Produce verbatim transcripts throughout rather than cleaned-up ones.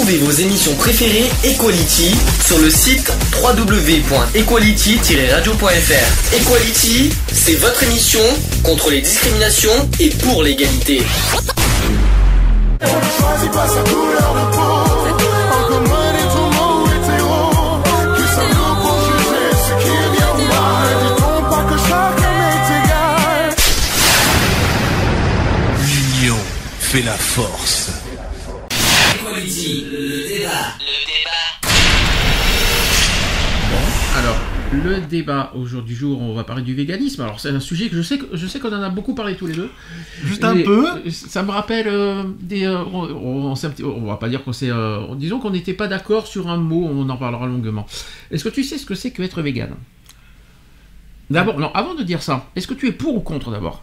Retrouvez vos émissions préférées Equality sur le site w w w point equality tiret radio point f r. Equality, c'est votre émission contre les discriminations et pour l'égalité. Choisis pas sa couleur de peau, en commun et tout mot hétéro. Qui sommes-nous pour juger ce qui est bien ou mal? Dit-on pas que chacun est égal? L'union fait la force. Equality, le débat. Le débat. Bon, alors, le débat aujourd'hui jour, on va parler du véganisme. Alors, c'est un sujet que je sais, que, je sais qu'on en a beaucoup parlé tous les deux. Juste un Et peu. Ça me rappelle euh, des. Euh, on, on, on, on va pas dire qu'on s'est. Euh, disons qu'on n'était pas d'accord sur un mot, on en parlera longuement. Est-ce que tu sais ce que c'est que être vegan? D'abord, non, avant de dire ça, est-ce que tu es pour ou contre d'abord?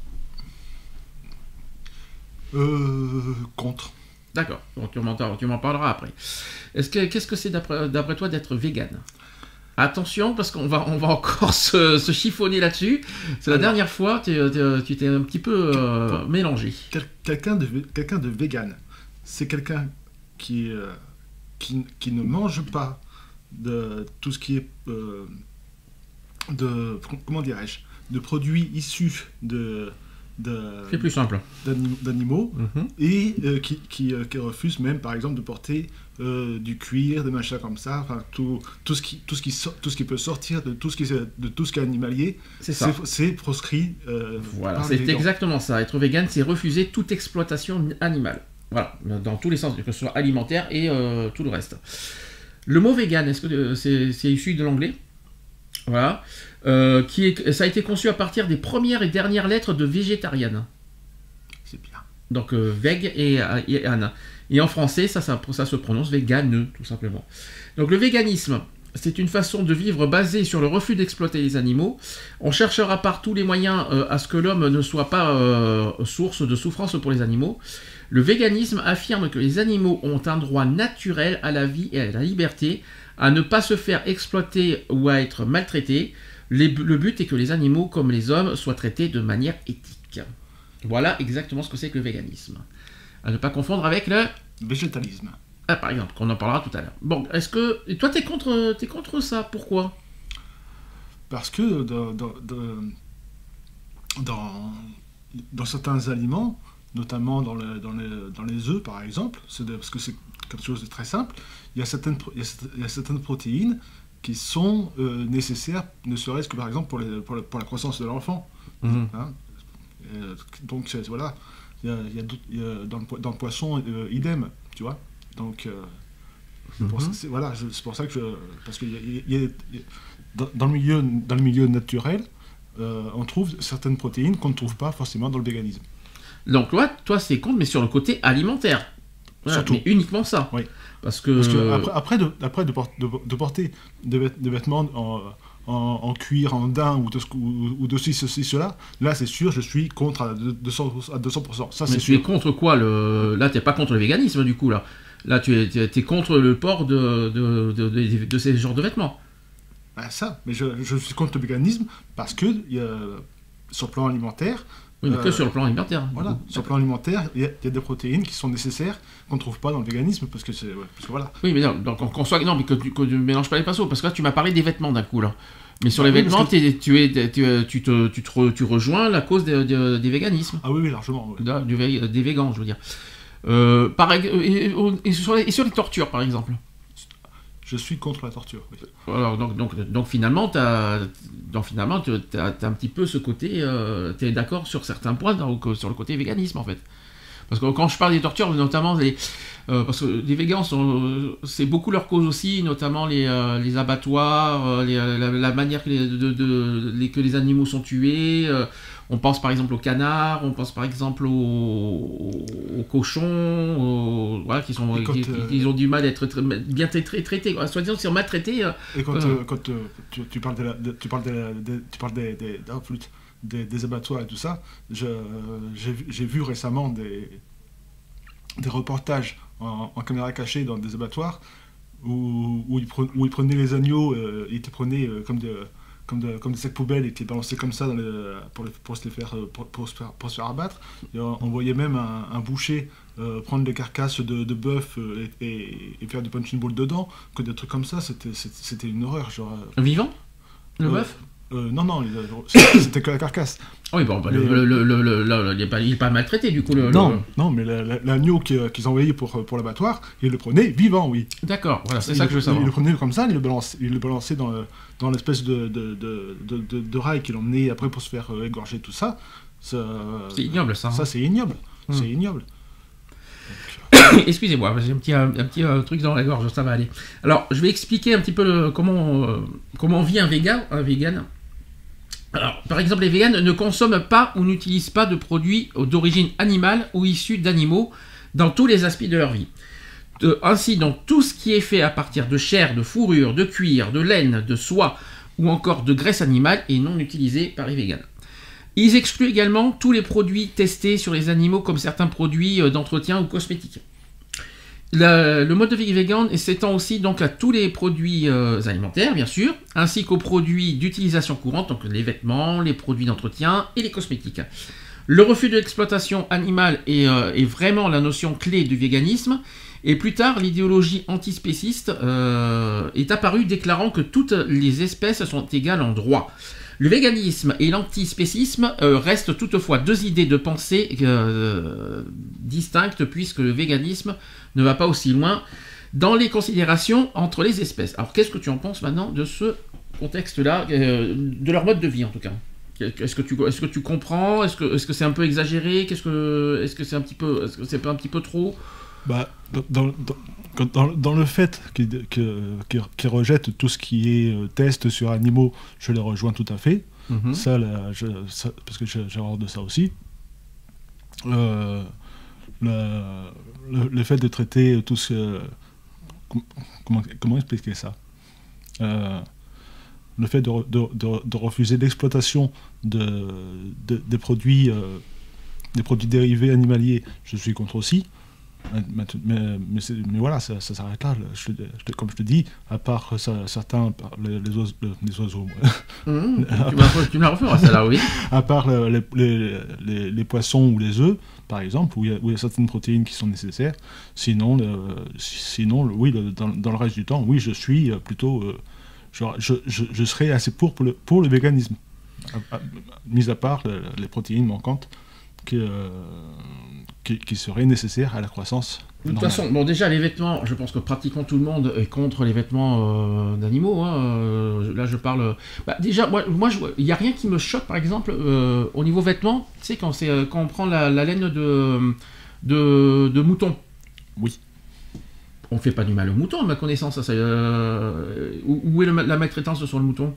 Euh, contre. D'accord, donc tu m'en, tu m'en parleras après. Est-ce que, qu'est-ce que c'est d'après, d'après toi d'être vegan? Attention, parce qu'on va, on va encore se, se chiffonner là-dessus. C'est la Alors, dernière fois, tu, tu, tu t'es un petit peu euh, mélangé. Quel, quelqu'un, de, quelqu'un de vegan, c'est quelqu'un qui, euh, qui, qui ne mange pas de tout ce qui est euh, de, comment dirais-je, de produits issus de... De, c'est plus simple. D'anim, d'animaux mm-hmm. et euh, qui, qui, euh, qui refusent même par exemple de porter euh, du cuir, des machins comme ça, enfin tout, tout, ce qui, tout, ce qui so- tout ce qui peut sortir de tout ce qui, de tout ce qui est animalier, c'est, ça. c'est, c'est proscrit. Euh, voilà, c'est exactement ça. Être vegan, c'est refuser toute exploitation animale. Voilà, dans tous les sens, que ce soit alimentaire et euh, tout le reste. Le mot vegan, est-ce que c'est, c'est issu de l'anglais? Voilà. Euh, qui est, ça a été conçu à partir des premières et dernières lettres de végétarienne. C'est bien. Donc euh, veg et, et an. Et en français, ça, ça, ça se prononce vegan, tout simplement. Donc le véganisme, c'est une façon de vivre basée sur le refus d'exploiter les animaux. On cherchera par tous les moyens euh, à ce que l'homme ne soit pas euh, source de souffrance pour les animaux. Le véganisme affirme que les animaux ont un droit naturel à la vie et à la liberté, à ne pas se faire exploiter ou à être maltraités. Les, le but est que les animaux, comme les hommes, soient traités de manière éthique. Voilà exactement ce que c'est que le véganisme. À ne pas confondre avec le... végétalisme. Ah, par exemple, qu'on en parlera tout à l'heure. Bon, est-ce que... Et toi, t'es contre, t'es contre ça, pourquoi? Parce que dans, dans, dans, dans certains aliments, notamment dans, le, dans, les, dans les œufs, par exemple, c'est de, parce que c'est quelque chose de très simple, il y a certaines, il y a, il y a certaines protéines qui sont euh, nécessaires, ne serait-ce que par exemple pour, les, pour, la, pour la croissance de l'enfant. Mmh. Hein euh, donc c'est, voilà, il y a, il y a, il y a dans, le, dans le poisson, euh, idem, tu vois. Donc euh, c'est, pour, mmh. c'est, voilà, c'est pour ça que je, parce que il y a, il y a, il y a, dans, dans, le milieu, dans le milieu naturel, euh, on trouve certaines protéines qu'on ne trouve pas forcément dans le véganisme. Donc toi, toi c'est contre, mais sur le côté alimentaire. Voilà, surtout. Mais uniquement ça. Oui. Parce que, Parce que après, après, de, après de, de, de porter des de vêtements en, en, en cuir, en daim ou de, ou, ou de ceci, ceci, cela, là c'est sûr, je suis contre à deux cents pour cent. Ça, mais c'est tu sûr. es contre quoi le... Là, tu n'es pas contre le véganisme du coup. Là, là tu es, es contre le port de, de, de, de, de, de ces genres de vêtements. Ben, ça, mais je, je suis contre le véganisme parce que y a, sur le plan alimentaire. Oui, mais euh, que sur le plan alimentaire. Voilà, sur le plan alimentaire, il y, y a des protéines qui sont nécessaires qu'on ne trouve pas dans le véganisme, parce que c'est... Ouais, parce que voilà. Oui, mais non, donc qu'on soit... Non, mais que tu ne mélanges pas les pinceaux, parce que là, tu m'as parlé des vêtements d'un coup, là. Mais sur ah, les oui, vêtements, que... tu, es, tu, tu, te, tu, te re, tu rejoins la cause des, des, des véganismes. Ah oui, oui, largement. Oui. Da, du, des végans, je veux dire. Euh, par, et, et, sur les, et sur les tortures, par exemple. Je suis contre la torture. Oui. Alors, donc, donc, donc finalement, tu as un petit peu ce côté, euh, tu es d'accord sur certains points, donc, sur le côté véganisme en fait. Parce que quand je parle des tortures, notamment les, euh, parce que les végans, sont, c'est beaucoup leur cause aussi, notamment les, euh, les abattoirs, les, la, la manière que les, de, de, les, que les animaux sont tués. Euh, on pense par exemple aux canards, on pense par exemple aux, aux cochons, aux, voilà, qui, sont, qui, euh, qui ont du mal à être tra- bien traités, traités, soit-disant qu'ils sont maltraités. Euh, et quand, euh, quand euh, tu, tu parles, de la, de, tu parles, de la, de, tu parles des, des, des, des abattoirs et tout ça, je, j'ai, j'ai vu récemment des, des reportages en, en caméra cachée dans des abattoirs où, où, ils, pre, où ils prenaient les agneaux, euh, ils te prenaient euh, comme, de, comme, de- comme des sacs poubelles et qui est balancé comme ça dans les- pour, les- pour se les faire, euh, pour, pour se faire, pour se faire abattre. Et on, on voyait même un, un boucher euh, prendre des carcasses de, de bœuf euh, et, et- et faire du punching ball dedans, que des trucs comme ça, c'était c'était- c'était une horreur. Genre, euh, Vivant Le euh, bœuf euh, non, non, il a- c'était c'était que la carcasse. Oui, bon, bah, le, mais- le, le, le- le- le- il n'est pas, il est pas maltraité du coup. Le, Non, le- non, mais la- la- l'agneau qui- qu'ils envoyaient pour, pour l'abattoir, ils le prenaient vivant, oui. D'accord, voilà, c'est Il ça le- que je veux Il savoir. le prenait comme ça, il le balançait, il le balançait dans, le- dans l'espèce de, de, de, de, de- de rail qu'il emmenait après pour se faire euh, égorger, tout ça. Ça, C'est ignoble ça. ça, c'est ignoble. Hmm. C'est ignoble. Excusez-moi, j'ai un petit, un, un petit euh, truc dans la gorge, ça va aller. Alors, je vais expliquer un petit peu le- comment, euh, comment vit un vegan, un vegan. Alors, par exemple, les végans ne consomment pas ou n'utilisent pas de produits d'origine animale ou issus d'animaux dans tous les aspects de leur vie. De- ainsi, donc, tout ce qui est fait à partir de chair, de fourrure, de cuir, de laine, de soie ou encore de graisse animale est non utilisé par les végans. Ils excluent également tous les produits testés sur les animaux comme certains produits euh, d'entretien ou cosmétiques. Le, le mode de vie vegan s'étend aussi donc à tous les produits euh, alimentaires, bien sûr, ainsi qu'aux produits d'utilisation courante, donc les vêtements, les produits d'entretien et les cosmétiques. Le refus de l'exploitation animale est, euh, est vraiment la notion clé du véganisme, et plus tard, l'idéologie antispéciste euh, est apparue déclarant que toutes les espèces sont égales en droit. Le véganisme et l'antispécisme euh, restent toutefois deux idées de pensée euh, distinctes, puisque le véganisme ne va pas aussi loin dans les considérations entre les espèces. Alors qu'est-ce que tu en penses maintenant de ce contexte-là, euh, de leur mode de vie en tout cas? Est-ce que tu, est-ce que tu comprends? Est-ce que, est-ce que c'est un peu exagéré? Qu'est-ce que, est-ce que c'est un petit peu, est-ce que c'est pas un petit peu trop? Bah, dans, dans, dans, dans le fait qu'ils que, qu'ils- qu'ils rejettent tout ce qui est euh, test sur animaux, je les rejoins tout à fait. Mhm. Ça, là, je- ça- parce que j'ai j'ai horreur de ça aussi. Euh, le, le, le fait de traiter tout ce... com- Comment, comment expliquer ça? Euh, le fait de, re- de, de- de refuser l'exploitation de, de- des produits, euh, des produits dérivés animaliers, je suis contre aussi. Mais, mais, mais, c'est- mais voilà, ça, ça s'arrête là. Je, te- je te- comme je te dis, à part ça- certains, par- les, les oiseaux, les oiseaux Mhm. tu me la- tu me la referas celle-là, oui. à part le- les, les, les, les poissons ou les œufs, par exemple, où il y a, où il y a certaines protéines qui sont nécessaires. Sinon, le, sinon le- oui, le- dans, dans le reste du temps, oui, je suis plutôt... euh, genre, je, je, je serais assez pour, pour, le, pour le véganisme. À- à- mis à part le- les protéines manquantes qui, euh, qui, qui seraient nécessaires à la croissance. De toute normale. façon, bon déjà les vêtements, je pense que pratiquement tout le monde est contre les vêtements euh, d'animaux. Hein. Euh, là je parle... Bah, déjà, moi, moi il n'y a rien qui me choque par exemple euh, au niveau vêtements. Tu sais quand, c'est, euh, quand on prend la, la laine de, de, de mouton. Oui. On fait pas du mal au mouton à ma connaissance. Ça, c'est, euh, où, où est le- la maltraitance sur le mouton?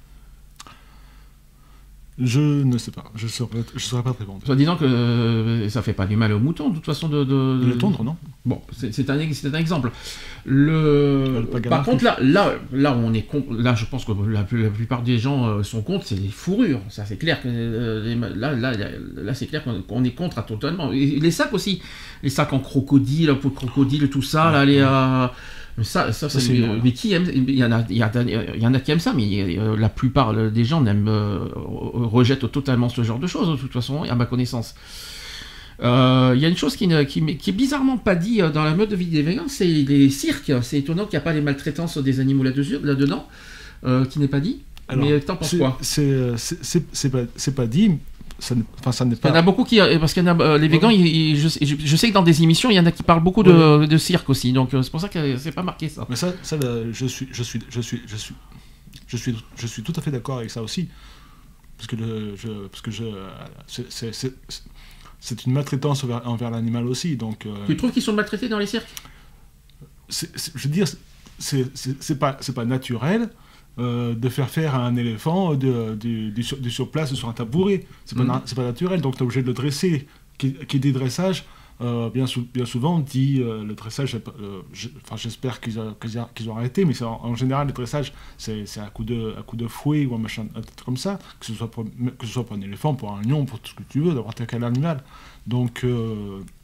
Je ne sais pas, je ne saurais, je saurais pas te répondre. Soit disant que euh, ça fait pas du mal au mouton de toute façon de... de, De le tondre, non? Bon, c'est c'est un, c'est un exemple. Le... Le pagano Par contre, plus. là, là, là où on est con... là, je pense que la, la plupart des gens euh, sont contre, c'est les fourrures. Ça, c'est clair que euh, les ma- là, là, là, là, c'est clair qu'on qu'on est contre à totalement. Et les sacs aussi, les sacs en crocodile, la peau de crocodile, tout ça, là, les. euh, Ça, ça, c'est, c'est mais, énorme. mais qui aime, il y en a, il y, a, il y en a qui aiment ça, mais euh, la plupart des gens n'aiment, euh, rejettent totalement ce genre de choses, de toute façon, à ma connaissance. Euh, Il y a une chose qui, ne, qui, qui est bizarrement pas dit dans la mode de vie des végans, c'est les cirques. C'est étonnant qu'il n'y a pas les maltraitances des animaux là-dessus, là-dedans, euh, qui n'est pas sais pas. Alors, mais t'en penses c'est- quoi? C'est c'est- c'est- c'est pas, c'est pas dit, ça n'est enfin, ça n'est Il y en pas... a beaucoup qui, parce qu'il y en a, euh, les végans, Ouais. ils- ils- je, sais- je, je sais que dans des émissions, il y en a qui parlent beaucoup de, de cirque aussi, donc euh, c'est pour ça que c'est pas marqué ça. Mais ça, ça là, je suis, je suis, je suis, je suis, je suis, je suis tout à fait d'accord avec ça aussi, parce que le, je, parce que je, c'est- c'est c'est- c'est une maltraitance envers, envers l'animal aussi, donc. euh, Tu trouves qu'ils sont maltraités dans les cirques? c'est- c'est- je veux dire, c'est c'est- c'est pas, c'est pas naturel. euh, de faire faire à un éléphant de, du, du, sur, du surplace sur un tabouret. C'est pas, Mhm. na- c'est pas naturel, donc tu es obligé de le dresser. Qui, qui dit dressage, euh, bien, sou- bien souvent on dit euh, le dressage, euh, je- enfin, j'espère qu'ils, a- qu'ils, a- qu'ils ont arrêté, mais c'est en, en général le dressage c'est, c'est à coup de, à coup de fouet ou un machin un truc comme ça, que ce, soit pour, que ce soit pour un éléphant, pour un lion, pour tout ce que tu veux, n'importe quel animal. Donc euh,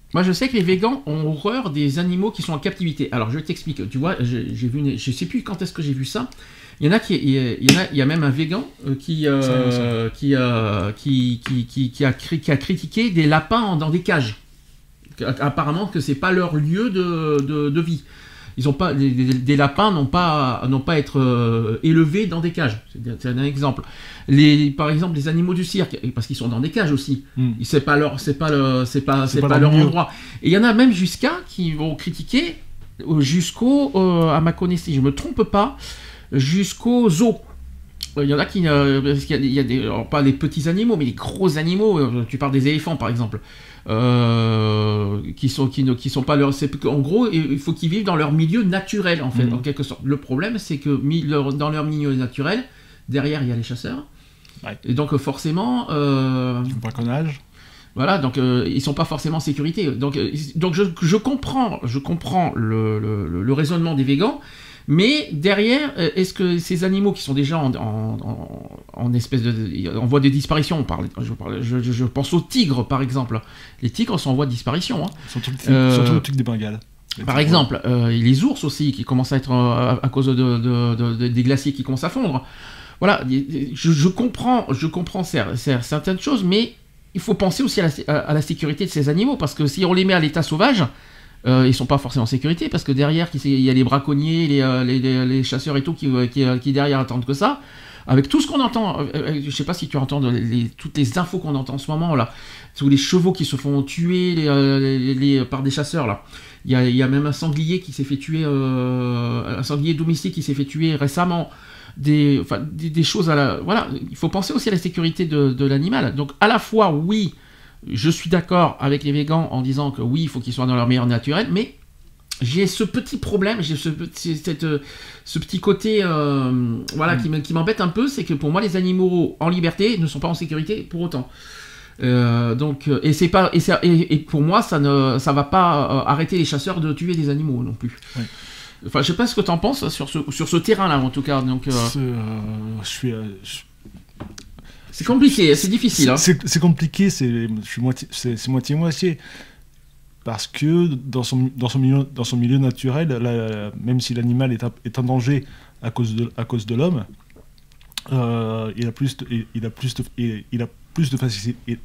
Moi, je sais que les végans ont horreur des animaux qui sont en captivité. Alors, je t'explique. Tu vois, j'ai, j'ai vu, une, je sais plus quand est-ce que j'ai vu ça. Il y en a qui, il y en a, il y a même un végan euh, qui, euh, qui, euh, qui, qui, qui, qui, a, qui a critiqué des lapins en- dans des cages. Apparemment que c'est pas leur lieu de, de, de vie. Ils ont pas, des, des- des lapins n'ont pas, n'ont pas à être euh, élevés dans des cages. C'est, c'est un exemple. Les, par exemple, les animaux du cirque, parce qu'ils sont dans des cages aussi. Mm. C'est pas leur, c'est pas le, c'est pas, c'est C'est pas pas leur leur milieu. endroit. Et il y en a même jusqu'à qui vont critiquer euh, jusqu'au, euh, à ma connaissance, si je me trompe pas, jusqu'au zoo. Euh, Il y en a qui, euh, parce qu'il y a des, il y a des- alors pas les petits animaux, mais les gros animaux. euh, Tu parles des éléphants, par exemple, euh, qui sont, qui ne, qui sont pas leur. C'est, en gros, il faut qu'ils vivent dans leur milieu naturel, en fait, Mhm. en quelque sorte. Le problème, c'est que mi- leur- dans leur milieu naturel, derrière, il y a les chasseurs. Ouais. Et donc, euh, forcément. euh, Du braconnage. Voilà, donc euh, ils sont pas forcément en sécurité. Donc, euh, donc je, je comprends, je comprends le, le, le raisonnement des végans, mais derrière, euh, est-ce que ces animaux qui sont déjà en, en, en, en espèce de, en voie de disparition, on parle, je, parle, je, je, je pense aux tigres par exemple. Les tigres sont en voie de disparition. Hein. Surtout le, Euh, surtout le truc des Bengales. Par exemple, euh, les ours aussi qui commencent à être euh, à, à cause de, de, de, de- des glaciers qui commencent à fondre. Voilà, je, je comprends, je comprends cer- cer- certaines choses, mais il faut penser aussi à la, à- à la sécurité de ces animaux, parce que si on les met à l'état sauvage, euh, ils sont pas forcément en sécurité, parce que derrière, il y a les braconniers, les, euh, les, les- les chasseurs et tout qui, qui, qui derrière attendent que ça. Avec tout ce qu'on entend, euh, euh, je sais pas si tu entends les, les- toutes les infos qu'on entend en ce moment là, tous les chevaux qui se font tuer les, euh, les- les- par des chasseurs là. Il y a, il y a même un sanglier qui s'est fait tuer, euh, un sanglier domestique qui s'est fait tuer récemment. Des, enfin, des, des choses à la... Voilà, il faut penser aussi à la sécurité de, de l'animal. Donc à la fois, oui, je suis d'accord avec les végans en disant que oui, il faut qu'ils soient dans leur meilleur naturel, mais j'ai ce petit problème, j'ai ce, petit- cette, ce petit côté euh, voilà, qui, me- qui m'embête un peu, c'est que pour moi, les animaux en liberté ne sont pas en sécurité pour autant. Euh, donc, euh, et, c'est pas, et, ça- et, et pour moi, ça ne ça va pas euh, arrêter les chasseurs de tuer des animaux non plus. Ouais. Enfin, je sais pas ce que tu en penses sur ce, sur ce terrain-là, en tout cas. Donc, euh, C'est, euh, je suis. euh, je- c'est compliqué, c'est difficile. Hein. C'est c'est compliqué, c'est je suis moitié- c'est- c'est moitié-moitié. Parce que dans son, dans son, milieu, dans son milieu naturel, là, même si l'animal est, à- est en danger à cause de, à cause de l'homme, euh, il a plus de, il, il a plus de, il, il a plus de facilité, il,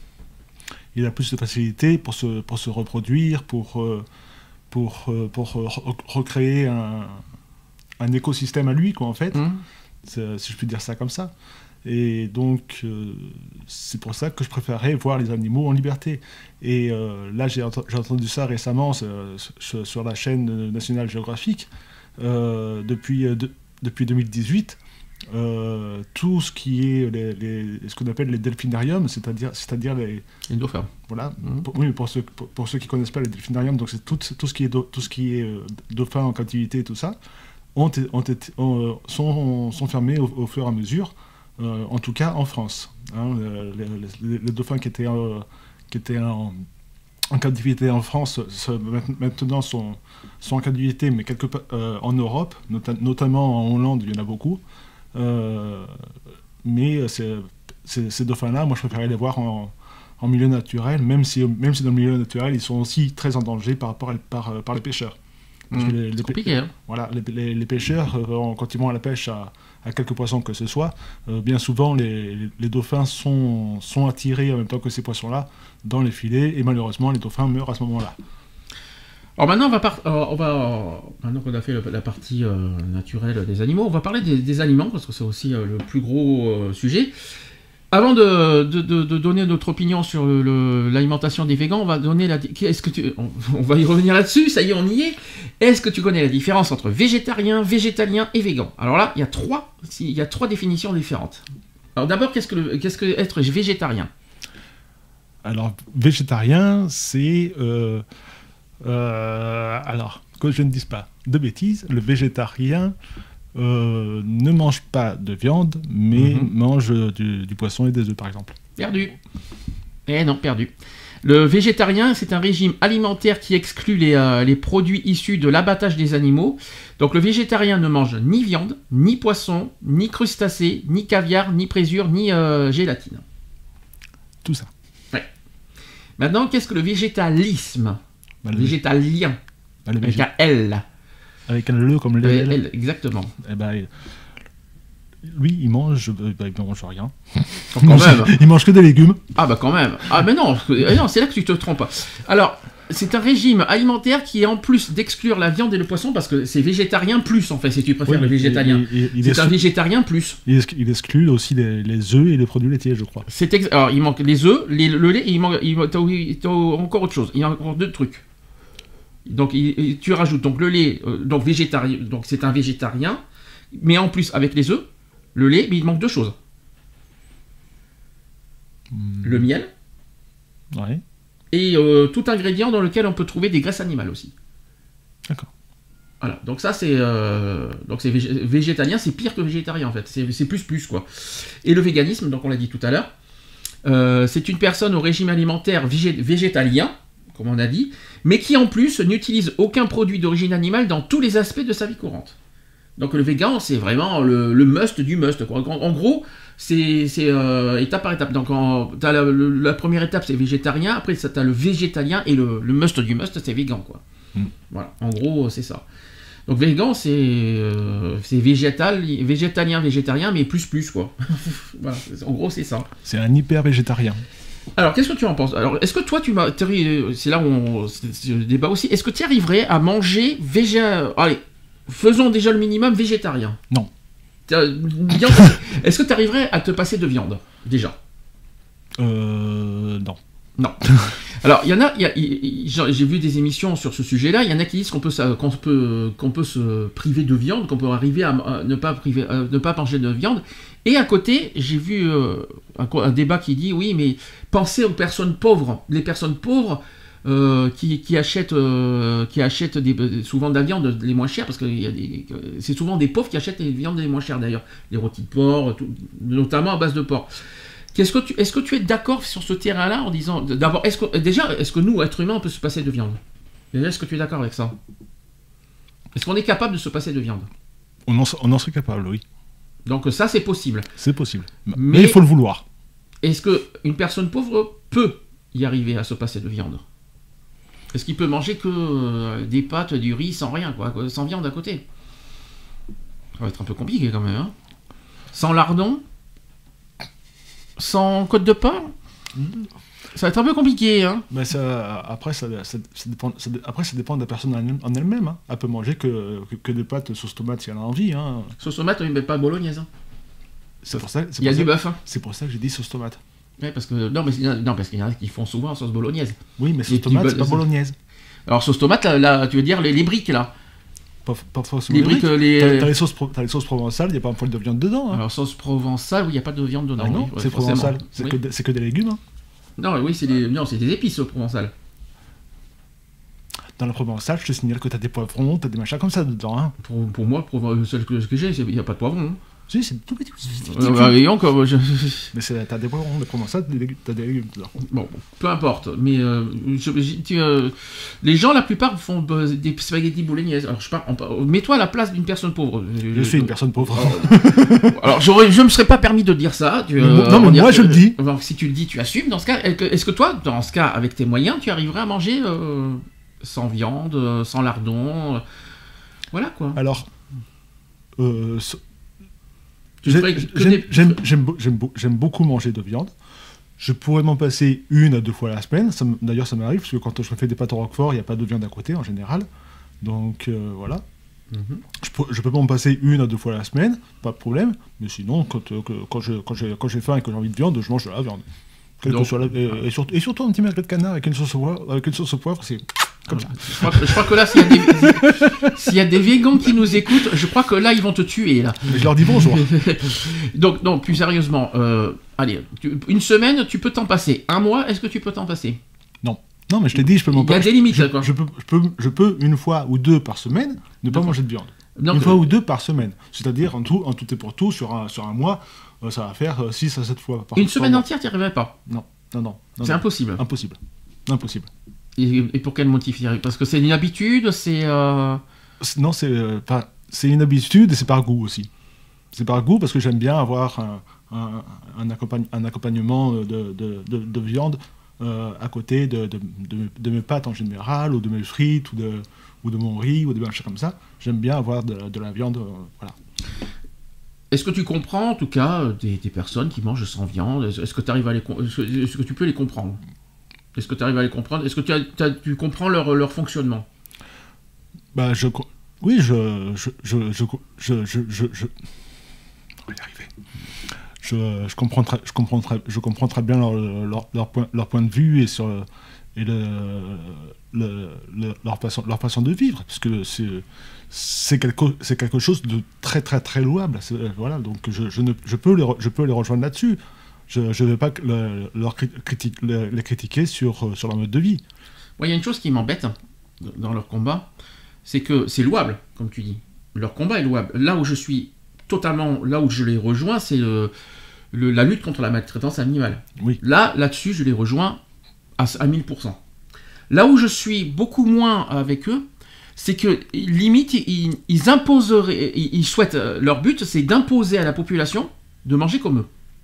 il a plus de facilité pour se, pour se reproduire, pour, euh, pour, euh, pour re- recréer un, un écosystème à lui, quoi, en fait. Hum. C'est- si je puis dire ça comme ça. Et donc, euh, c'est pour ça que je préférais voir les animaux en liberté. Et euh, là, j'ai ent- j'ai entendu ça récemment sur, sur- sur la chaîne National Geographic. Euh, depuis, euh, de- depuis deux mille dix-huit, euh, tout ce qui est les, les- ce qu'on appelle les delphinariums, c'est-à-dire c'est-à-dire les... Les dauphins. Voilà, Mhm. pour, oui, pour ceux, pour, pour ceux qui ne connaissent pas les delphinariums, donc c'est tout, tout ce qui est, do- tout ce qui est euh, dauphin en captivité et tout ça, ont, été- ont été, ont, euh, sont, sont fermés au, au fur et à mesure. Euh, en tout cas en France. Hein, le- les, les- les dauphins qui étaient, euh, qui étaient en, en captivité en France se- maintenant sont, sont en captivité, mais quelque part euh, en Europe, nota- notamment en Hollande, il y en a beaucoup. Euh, mais c'est- c'est- ces dauphins-là, moi je préférais les voir en, en milieu naturel, même si, même si dans le milieu naturel, ils sont aussi très en danger par, rapport à- par, par les pêcheurs. Parce que Hum. les- les C'est pê- compliqué. Hein. voilà, les, les- les pêcheurs, euh, quand ils vont à la pêche à, à quelques poissons que ce soit, euh, bien souvent les, les- les dauphins sont, sont attirés en même temps que ces poissons-là dans les filets, et malheureusement les dauphins meurent à ce moment-là. Alors maintenant, on va, par- euh, on va euh, maintenant qu'on a fait le- la partie euh, naturelle des animaux, on va parler des, des aliments, parce que c'est aussi euh, le plus gros euh, sujet. Avant de, de- de- de donner notre opinion sur le- le- l'alimentation des végans, on va donner la. Est-ce que tu, on, on va y revenir là-dessus, ça y est, on y est. Est-ce que tu connais la différence entre végétarien, végétalien et végan? Alors là, il y a trois, il y a trois définitions différentes. Alors d'abord, qu'est-ce que, le- qu'est-ce que être végétarien? Alors, végétarien, c'est... euh, euh, alors, que je ne dise pas de bêtises, le végétarien euh, ne mange pas de viande, mais Mhm. mange du, du poisson et des œufs, par exemple. Perdu. Eh non, perdu. Le végétarien, c'est un régime alimentaire qui exclut les, euh, les produits issus de l'abattage des animaux. Donc le végétarien ne mange ni viande, ni poisson, ni crustacés, ni caviar, ni présure, ni euh, gélatine. Tout ça. Maintenant, qu'est-ce que le végétalisme? Bah, le- Végétalien, bah, le avec végé- un L. Avec un le comme le Le L. L, exactement. Eh ben, lui, il mange, euh, bah, il mange rien. Quand Il mange, même. il mange que des légumes. Ah bah quand même. Ah mais non, parce que- eh non, c'est là que tu te trompes. Alors, c'est un régime alimentaire qui est en plus d'exclure la viande et le poisson, parce que c'est végétarien plus, en fait, si tu préfères Ouais, le végétalien. il- il- il C'est un exclut- végétarien plus. Il, exclut, il exclut aussi les, les œufs et les produits laitiers, je crois. C'est ex- Alors, il manque les œufs, les- le lait, et il manque, il manque- t'as, t'as encore autre chose. Il y a encore deux trucs. Donc, il- il- tu rajoutes donc le lait, euh, donc végétarien, donc c'est un végétarien, mais en plus avec les œufs, le lait, mais il manque deux choses. Hmm. Le miel Ouais, et euh, tout ingrédient dans lequel on peut trouver des graisses animales aussi. d'accord. Voilà, donc ça c'est euh, donc c'est végé- végétalien, c'est pire que végétarien en fait, c'est, c'est plus plus quoi. Et le véganisme, donc on l'a dit tout à l'heure, euh, c'est une personne au régime alimentaire végé- végétalien, comme on a dit, mais qui en plus n'utilise aucun produit d'origine animale dans tous les aspects de sa vie courante. Donc le végan, c'est vraiment le, le must du must, quoi. En, en gros, c'est, c'est euh, étape par étape. Donc en, t'as la, le- la première étape, c'est végétarien. Après, ça, t'as le végétalien et le, le must du must, c'est végan, quoi. Mm. Voilà. En gros, c'est ça. Donc végan, c'est euh, c'est végétal, végétalien, végétarien, mais plus plus, quoi. Voilà. En gros, c'est ça. C'est un hyper végétarien. Alors, qu'est-ce que tu en penses? Alors, est-ce que toi, tu m'as, t'arri- c'est là où on, c'est, c'est le débat aussi. Est-ce que tu arriverais à manger végé, allez, faisons déjà le minimum végétarien. Non. T'as- viande- Est-ce que tu arriverais à te passer de viande déjà? Euh. Non. Non. Alors, il y en a, il y a- il- il- j'ai j'ai vu des émissions sur ce sujet-là. Il y en a qui disent qu'on peut, ça- qu'on peut, qu'on peut se priver de viande, qu'on peut arriver à, à ne pas priver, à ne pas manger de viande. Et à côté, j'ai vu euh, un, un débat qui dit oui, mais pensez aux personnes pauvres. Les personnes pauvres euh, qui, qui achètent, euh, qui achètent des, souvent de la viande les moins chères, parce que il y a des, c'est souvent des pauvres qui achètent les viandes les moins chères d'ailleurs, les rôtis de porc, tout- notamment à base de porc. Qu'est-ce que tu, est-ce que tu es d'accord sur ce terrain-là en disant, d'abord, est-ce que, déjà, est-ce que nous, êtres humains, on peut se passer de viande? Déjà, est-ce que tu es d'accord avec ça? Est-ce qu'on est capable de se passer de viande? On en, on en serait capable, oui. Donc ça, c'est possible. C'est possible. Mais, Mais- il faut le vouloir. Est-ce qu'une personne pauvre peut y arriver à se passer de viande? Est-ce qu'il peut manger que euh, des pâtes, du riz, sans rien, quoi, quoi, sans viande à côté? Ça va être un peu compliqué quand même, hein. Sans lardon? Sans côte de porc? Ça va être un peu compliqué, hein. Mais ça, après, ça, ça- ça dépend, ça dé- après, ça dépend de la personne en elle- en elle-même. Hein. Elle peut manger que, que, que des pâtes sauce tomate si elle a envie. Hein. Sauce tomate, mais pas bolognaise, hein. C'est pour ça, c'est Il y a pour du ça- bœuf, hein. c'est pour ça que j'ai dit sauce tomate. Ouais, parce que non, mais c'est- non, parce qu'il y en a qui font souvent en sauce bolognaise. Oui, mais Et sauce tu tomate, bol- c'est pas bolognaise. Alors sauce tomate, là, là, tu veux dire les, les briques là. Pas, pas forcément Les briques, briques. les- T'as, t'as les sauces, pro- t'as les sauces provençales, il n'y a pas un poil de viande dedans. Hein. Alors sauce provençale, oui, il n'y a pas de viande dedans. Ah non, oui, ouais, c'est forcément. provençal. C'est, Oui. que, des- c'est que des légumes. Hein. Non, oui, c'est des, non, c'est des épices au provençal. Dans la provençale, je te signale que t'as des poivrons, t'as des machins comme ça dedans. Hein. Pour, pour moi, pour, celle que, que j'ai, il n'y a pas de poivron. Hein. Si, c'est tout petit. Euh, bah, et encore, je- Mais c'est, t'as des poivrons, des provençales, t'as des légumes, t'as des légumes dedans. bon, peu importe. Mais euh, je- je- tu, euh, les gens, la plupart, font euh, des spaghettis bolognaises. Alors, je parle, on- mets-toi à la place d'une personne pauvre. Je suis une personne pauvre. Alors, j'aurais, je me serais pas permis de dire ça. Tu, Mais moi- non, mais on dire moi, que- je le dis. Alors, si tu le dis, tu assumes. Dans ce cas, est-ce que, est-ce que toi, dans ce cas, avec tes moyens, tu arriverais à manger euh, sans viande, euh, sans lardon, euh, voilà quoi. Alors, euh, so- Tu j'ai- ferais que j'aime, des- j'aime, j'aime, beau- j'aime beau- j'aime beaucoup manger de viande. Je pourrais m'en passer une à deux fois la semaine. Ça me- d'ailleurs, ça m'arrive, parce que quand je me fais des pâtes au roquefort, il n'y a pas de viande à côté en général. Donc euh, voilà. Mhm. Je peux, je peux m'en passer une à deux fois la semaine, pas de problème. Mais sinon, quand, euh, que- quand, je, quand, j'ai, quand j'ai faim et que j'ai envie de viande, je mange de la viande. Quelle que Donc- soit la- et, et surtout, et surtout un petit magret de canard avec une sauce au poivre, avec une sauce au poivre, c'est comme ça. Je crois, que, je crois que là, s'il y, a des- s'il y a des végans qui nous écoutent, je crois que là, ils vont te tuer là. Mais je leur dis bonjour. Donc, non, plus sérieusement, euh, allez, tu- une semaine, tu peux t'en passer. Un mois, est-ce que tu peux t'en passer? Non. Non, mais je t'ai dit, je peux m'en Il y a passer. des limites, je, quoi. je peux, je, peux, je peux une fois ou deux par semaine ne pas D'accord. manger de viande. Donc, une fois euh, ou deux par semaine. C'est-à-dire, en tout, en tout et pour tout, sur un, sur un mois, euh, ça va faire six à sept fois par Une par semaine mois. entière, tu n'y arriverais pas. Non, non, non. non, C'est non. impossible. Impossible. Impossible. Et, et pour quel motif? Parce que c'est une habitude, c'est... euh, C'est- Non, c'est euh, pas- c'est une habitude et c'est par goût aussi. C'est par goût parce que j'aime bien avoir un, un, un, accompagne- un accompagnement de, de, de, de viande euh, à côté de, de, de, de mes pâtes en général, ou de mes frites, ou de, ou de mon riz, ou des machins comme ça. J'aime bien avoir de, de la viande, euh, voilà. Est-ce que tu comprends, en tout cas, des, des personnes qui mangent sans viande? Est-ce que, à les, est-ce que, est-ce que tu peux les comprendre? Est-ce que tu arrives à les comprendre? Est-ce que tu, as, t'as, tu comprends leur, leur fonctionnement? Bah, je... Oui, je... Je... Je... Je... Je... je, je, je... On va y arriver. Je, je, comprends très, je, comprends très, je comprends très bien leur, leur, leur, point, leur point de vue et, sur, et le, le, le, leur, façon, leur façon de vivre, parce que c'est, c'est, quelque, c'est quelque chose de très très très louable. C'est, voilà, donc je, je, ne, je, peux les, je peux les rejoindre là-dessus. Je ne vais pas le, leur critique, les, les critiquer sur, sur leur mode de vie. Moi, il y a une chose qui m'embête dans leur combat, c'est que c'est louable, comme tu dis. Leur combat est louable. Là où je suis totalement, là où je les rejoins, c'est le, le, la lutte contre la maltraitance animale. Oui. Là, là-dessus, je les rejoins à, à mille pour cent. Là où je suis beaucoup moins avec eux, c'est que limite, ils, ils imposeraient, ils, ils souhaitent, leur but, c'est d'imposer à la population de manger comme eux.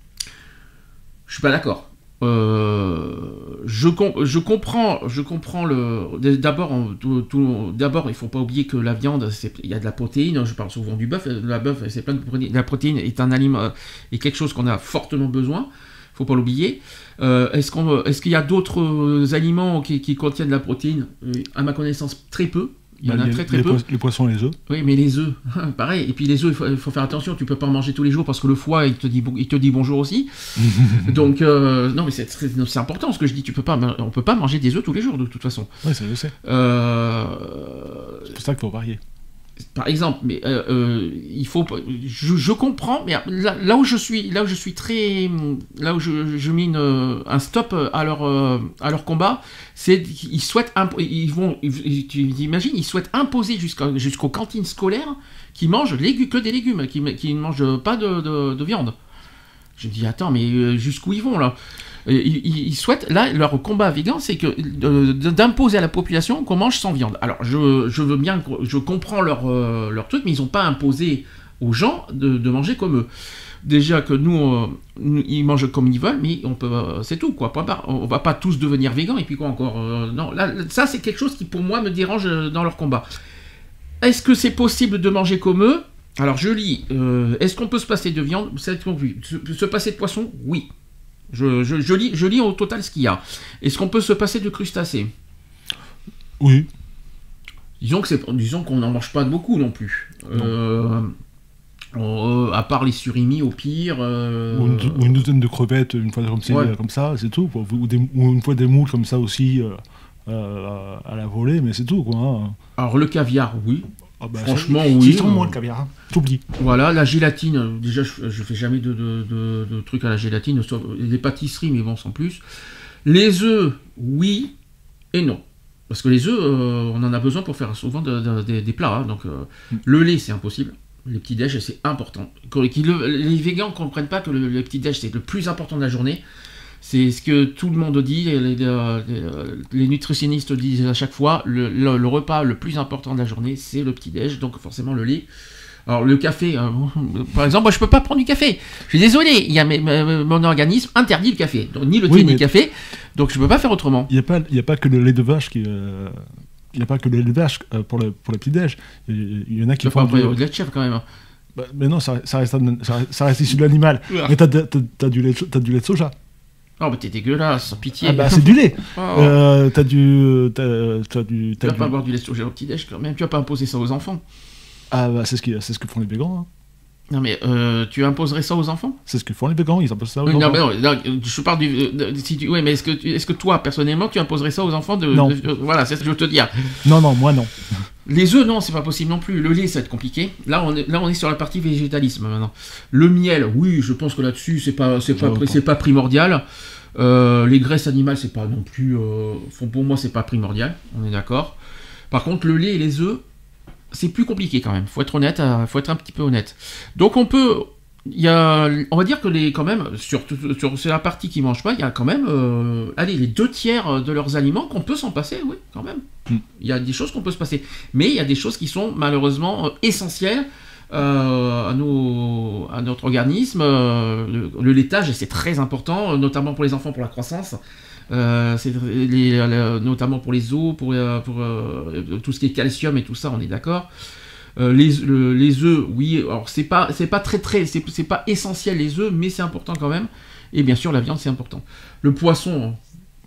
Je suis pas d'accord. Euh, je, com- je comprends, je comprends le. D'abord, tout, tout, d'abord, il faut pas oublier que la viande, c'est, il y a de la protéine. Je parle souvent du bœuf. La bœuf, c'est plein de protéines. La protéine est un aliment, est quelque chose qu'on a fortement besoin. Faut pas l'oublier. Euh, est-ce qu'on, est-ce qu'il y a d'autres aliments qui, qui contiennent de la protéine? À ma connaissance, très peu. Il y en bah, a les, très très les peu. Po- les poissons et les œufs. Oui, mais les œufs, pareil. Et puis les œufs, il faut, il faut faire attention. Tu peux pas en manger tous les jours parce que le foie, il te dit, il te dit bonjour aussi. Donc, euh, non, mais c'est, c'est, c'est important ce que je dis. Tu peux pas, on peut pas manger des œufs tous les jours de toute façon. Oui, ça je sais. Euh, c'est pour ça qu'il faut varier. Par exemple, mais euh, euh, il faut. Je, je comprends, mais là, là où je suis, là où je suis très, là où je, je mets une, un stop à leur à leur combat, c'est qu'ils souhaitent, impo- ils vont, ils, tu imagines, ils souhaitent imposer jusqu'à, jusqu'aux cantines scolaires qui mangent légu- que des légumes, qui, qui ne mangent pas de, de, de viande. Je me dis attends, mais jusqu'où ils vont là? Ils, ils souhaitent, là, leur combat végan, c'est que euh, d'imposer à la population qu'on mange sans viande. Alors, je, je veux bien, je comprends leur, euh, leur truc, mais ils n'ont pas imposé aux gens de, de manger comme eux. Déjà que nous, euh, nous, ils mangent comme ils veulent, mais on peut, euh, c'est tout, quoi. Point barre. On va pas tous devenir végans, et puis quoi encore euh, non, là, ça, c'est quelque chose qui, pour moi, me dérange dans leur combat. Est-ce que c'est possible de manger comme eux? Alors, je lis, euh, est-ce qu'on peut se passer de viande? C'est conclu. Se, se passer de poisson? Oui. Je, je, je, lis, je lis au total ce qu'il y a. Est-ce qu'on peut se passer de crustacés? Oui. Disons, que c'est, disons qu'on n'en mange pas beaucoup non plus. Non. Euh, euh, à part les surimi au pire. Euh... Ou, une, ou une douzaine de crevettes une fois comme, ouais. comme ça, c'est tout. Quoi. Ou, des, ou une fois des moules comme ça aussi euh, euh, à la volée, mais c'est tout. Quoi, hein. Alors le caviar, oui. Ah bah, franchement, c'est, oui. C'est moins le caviar, hein. T'oublies. Voilà, la gélatine, déjà je, je fais jamais de, de, de, de trucs à la gélatine, sauf les pâtisseries, mais bon, sans plus. Les œufs, oui et non. Parce que les œufs, euh, on en a besoin pour faire souvent de, de, de, des plats. Hein, donc, euh, mm. Le lait, c'est impossible. Les petits déj, c'est important. Les végans ne comprennent pas que le, le petit déj, c'est le plus important de la journée. C'est ce que tout le monde dit, les, les, les, les nutritionnistes disent à chaque fois, le, le, le repas le plus important de la journée, c'est le petit-déj, donc forcément le lait. Alors le café, euh, par exemple, moi je peux pas prendre du café. Je suis désolé, il y a mes, mes, mon organisme interdit le café, donc ni le thé oui, ni le café, donc je peux pas faire autrement. Il n'y a pas, il y a pas que le lait de vache qui... Euh... Il n'y a pas que le lait de vache pour le, pour le petit-déj. Il y en a qui il font... Pas du lait de chèvre quand même. Bah, mais non, ça, ça, reste, ça, ça reste issu de l'animal. Ouais. Mais t'as, t'as, t'as, du lait, t'as du lait de soja. Oh, mais t'es dégueulasse, sans pitié. Ah bah c'est du lait. Oh. Euh, t'as du... T'as, t'as du t'as tu vas du... pas boire du lait de soja au petit-déj quand même. Tu vas pas imposer ça aux enfants. Ah bah c'est ce, qui, c'est ce que font les végans. Hein. Non mais euh, tu imposerais ça aux enfants? C'est ce que font les végans, ils imposent ça aux oui, enfants. Non mais non, non, je parle du... De, si tu, ouais, mais est-ce que, est-ce que toi, personnellement, tu imposerais ça aux enfants de... Non. De, de, voilà, c'est ce que je veux te dire. Non, non, moi non. Les œufs, non, c'est pas possible non plus. Le lait, ça va être compliqué. Là, on est, là, on est sur la partie végétalisme maintenant. Le miel, oui, je pense que là-dessus, c'est pas, c'est pas, c'est pas primordial. Euh, les graisses animales, c'est pas non plus... Euh, pour moi, c'est pas primordial, on est d'accord. Par contre, le lait et les œufs, c'est plus compliqué quand même. Faut être honnête, euh, faut être un petit peu honnête. Donc on peut... Il y a, on va dire que les, quand même, sur, sur, sur la partie qui ne mange pas, il y a quand même, euh, allez, les deux tiers de leurs aliments qu'on peut s'en passer, oui, quand même. Mm. Il y a des choses qu'on peut se passer. Mais il y a des choses qui sont malheureusement essentielles euh, à, nos, à notre organisme. Euh, le, le laitage, c'est très important, notamment pour les enfants, pour la croissance. Euh, c'est les, les, notamment pour les os, pour, euh, pour euh, tout ce qui est calcium et tout ça, on est d'accord. Euh, les, le, les œufs, oui, alors c'est pas, c'est pas très très, c'est, c'est pas essentiel les œufs, mais c'est important quand même. Et bien sûr, la viande, c'est important. Le poisson.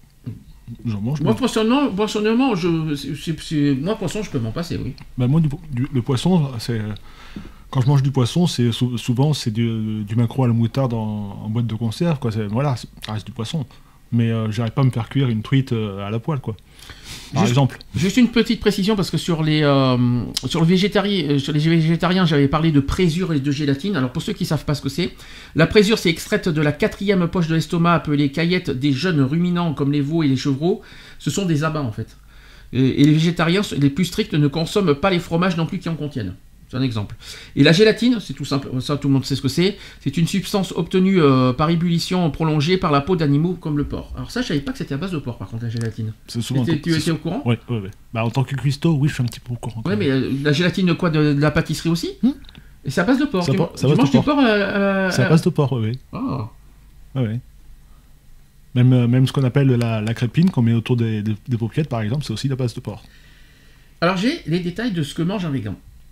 J'en mange. Moi, personnellement, personnellement je, c'est, c'est, moi, poisson, je peux m'en passer, oui. Bah, moi, du, du, le poisson, c'est. Quand je mange du poisson, c'est sou- souvent c'est du, du maquereau à la moutarde en, en boîte de conserve, quoi. C'est, voilà, c'est, ça reste du poisson. Mais euh, j'arrive pas à me faire cuire une truite euh, à la poêle, quoi. Par juste, exemple. Juste une petite précision, parce que sur les, euh, sur le végétari- sur les végétariens, j'avais parlé de présure et de gélatine. Alors pour ceux qui ne savent pas ce que c'est, la présure, c'est extraite de la quatrième poche de l'estomac, appelée caillette des jeunes ruminants comme les veaux et les chevreaux. Ce sont des abats, en fait. Et, et les végétariens, les plus stricts, ne consomment pas les fromages non plus qui en contiennent. C'est un exemple. Et la gélatine, c'est tout simple, ça tout le monde sait ce que c'est. C'est une substance obtenue euh, par ébullition prolongée par la peau d'animaux comme le porc. Alors ça, je savais pas que c'était à base de porc, par contre, la gélatine. C'est souvent. Tu étais c'est... au courant ? Oui, oui, oui. Bah, en tant que cuistot, oui, je suis un petit peu au courant. Ouais, mais euh, la gélatine de quoi, de, de la pâtisserie aussi hmm Et c'est à base de porc. Ça Tu, pa- tu ça manges du porc. porc euh, C'est à euh, base de porc, oui. oui. Oh. Ah ouais. Même, euh, même ce qu'on appelle la, la crépine qu'on met autour des, des, des paupiètes, par exemple, c'est aussi la base de porc. Alors j'ai les détails de ce que mange un végan.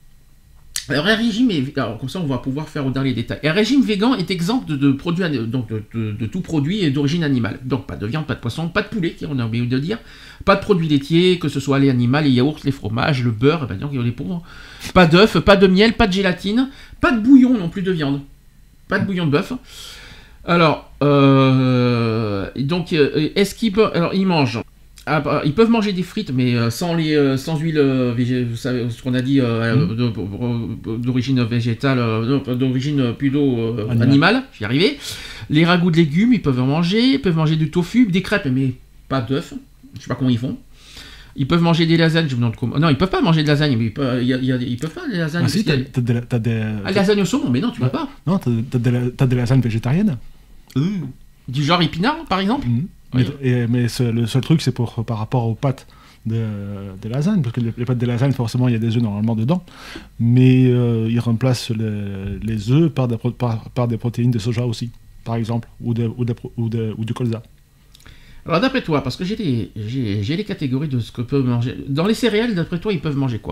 Alors un régime, est, alors comme ça on va pouvoir faire dans les détails. Un régime végan est exempt de, de produits, donc de, de, de tout produit d'origine animale. Donc pas de viande, pas de poisson, pas de poulet, qui on a oublié de dire, pas de produits laitiers, que ce soit les animaux, les yaourts, les fromages, le beurre, eh ben donc les pauvres. Pas d'œufs, pas de miel, pas de gélatine, pas de bouillon non plus de viande, pas de bouillon de bœuf. Alors euh, donc euh, est-ce qu'ils peuvent, alors ils mangent. Ah, bah, ils peuvent manger des frites, mais euh, sans, les, euh, sans huile, euh, végé... vous savez ce qu'on a dit, euh, mmh. de, de, d'origine végétale, euh, d'origine plutôt euh, animale. animale, j'y arrivais. Les ragoûts de légumes, ils peuvent en manger, ils peuvent manger du tofu, des crêpes, mais pas d'œufs, je sais pas comment ils font. Ils peuvent manger des lasagnes, je me demande comment. Non, ils peuvent pas manger de lasagnes, mais ils peuvent, y a, y a, ils peuvent pas des lasagnes. Ah si, t'as, t'as, des, t'as des... Ah, lasagne au saumon, mais non, tu bah, peux pas. Non, t'as, t'as, des, t'as des lasagnes végétariennes. Mmh. Du genre épinard, par exemple. Mmh. Mais, et, mais ce, le seul truc, c'est pour, par rapport aux pâtes de, de lasagne, parce que les, les pâtes de lasagne, forcément, il y a des œufs normalement dedans, mais euh, ils remplacent les, les œufs par des, par, par des protéines de soja aussi, par exemple, ou, de, ou, de, ou, de, ou du colza. Alors d'après toi, parce que j'ai les, j'ai, j'ai les catégories de ce que peuvent manger. Dans les céréales, d'après toi, ils peuvent manger quoi ?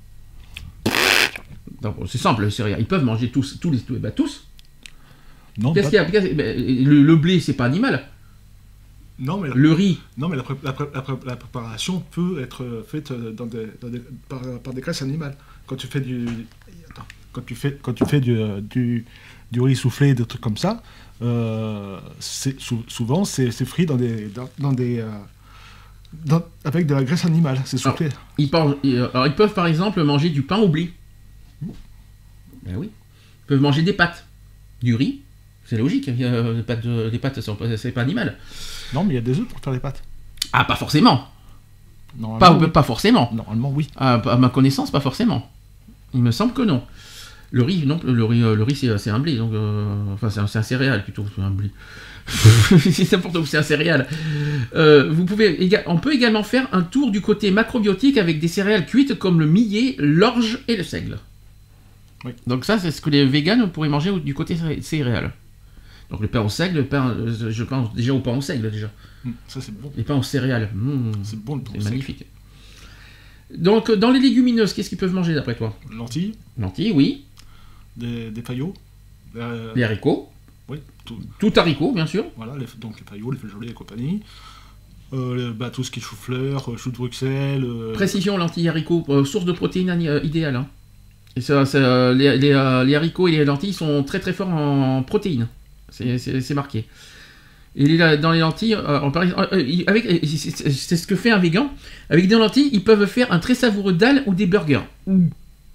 Donc, c'est simple, les céréales. Ils peuvent manger tous, tous les, tous, bah, tous. Non, Qu'est-ce pas... qu'il y a, bah, le, le blé, c'est pas animal. Non, mais la, le riz. Non, mais la, pré, la, pré, la, pré, la préparation peut être faite dans des, dans des, par, par des graisses animales. Quand tu fais du, attends, quand tu fais, quand tu fais du, du, du riz soufflé, des trucs comme ça, euh, c'est, sou, souvent c'est, c'est frit dans des, dans, dans des, euh, dans, avec de la graisse animale. C'est soufflé. Alors ils, parlent, alors, ils peuvent par exemple manger du pain au blé. Mmh. Ben oui. Ils peuvent manger des pâtes, du riz. C'est logique. Euh, les pâtes, les pâtes sont, c'est pas animal. Non, mais il y a des œufs pour faire les pâtes. Ah, pas forcément. Pas, oui. pas forcément. Normalement, oui. À, à ma connaissance, pas forcément. Il me semble que non. Le riz, non. Le riz, le riz c'est, c'est un blé. Donc, euh, enfin, c'est un, c'est un céréal plutôt. C'est un blé. C'est n'importe où, c'est un céréal. Euh, vous pouvez, on peut également faire un tour du côté macrobiotique avec des céréales cuites comme le millet, l'orge et le seigle. Oui. Donc ça, c'est ce que les véganes pourraient manger du côté céréales. Donc le pain au seigle, le pain, je pense déjà au pain au seigle déjà. Mmh, ça c'est bon. Les pains aux céréales, mmh, c'est bon le pain. C'est magnifique. Donc dans les légumineuses, qu'est-ce qu'ils peuvent manger d'après toi ? Lentilles. Lentilles, oui. Des, des faillots. Euh... Les haricots. Oui. Tout, tout haricot, bien sûr. Voilà, les, donc les faillots, les feijoles et compagnie. Euh, les, bah, tout ce qui est chou-fleur, chou de Bruxelles. Euh... Précision, lentilles, haricots, euh, source de protéines euh, idéale. Hein. Et ça, ça, les, les, euh, les haricots et les lentilles sont très très forts en protéines. C'est, c'est, c'est marqué. Et les, dans les lentilles, euh, on parle, euh, avec, c'est, c'est ce que fait un végan. Avec des lentilles, ils peuvent faire un très savoureux dalle ou des burgers. Mmh.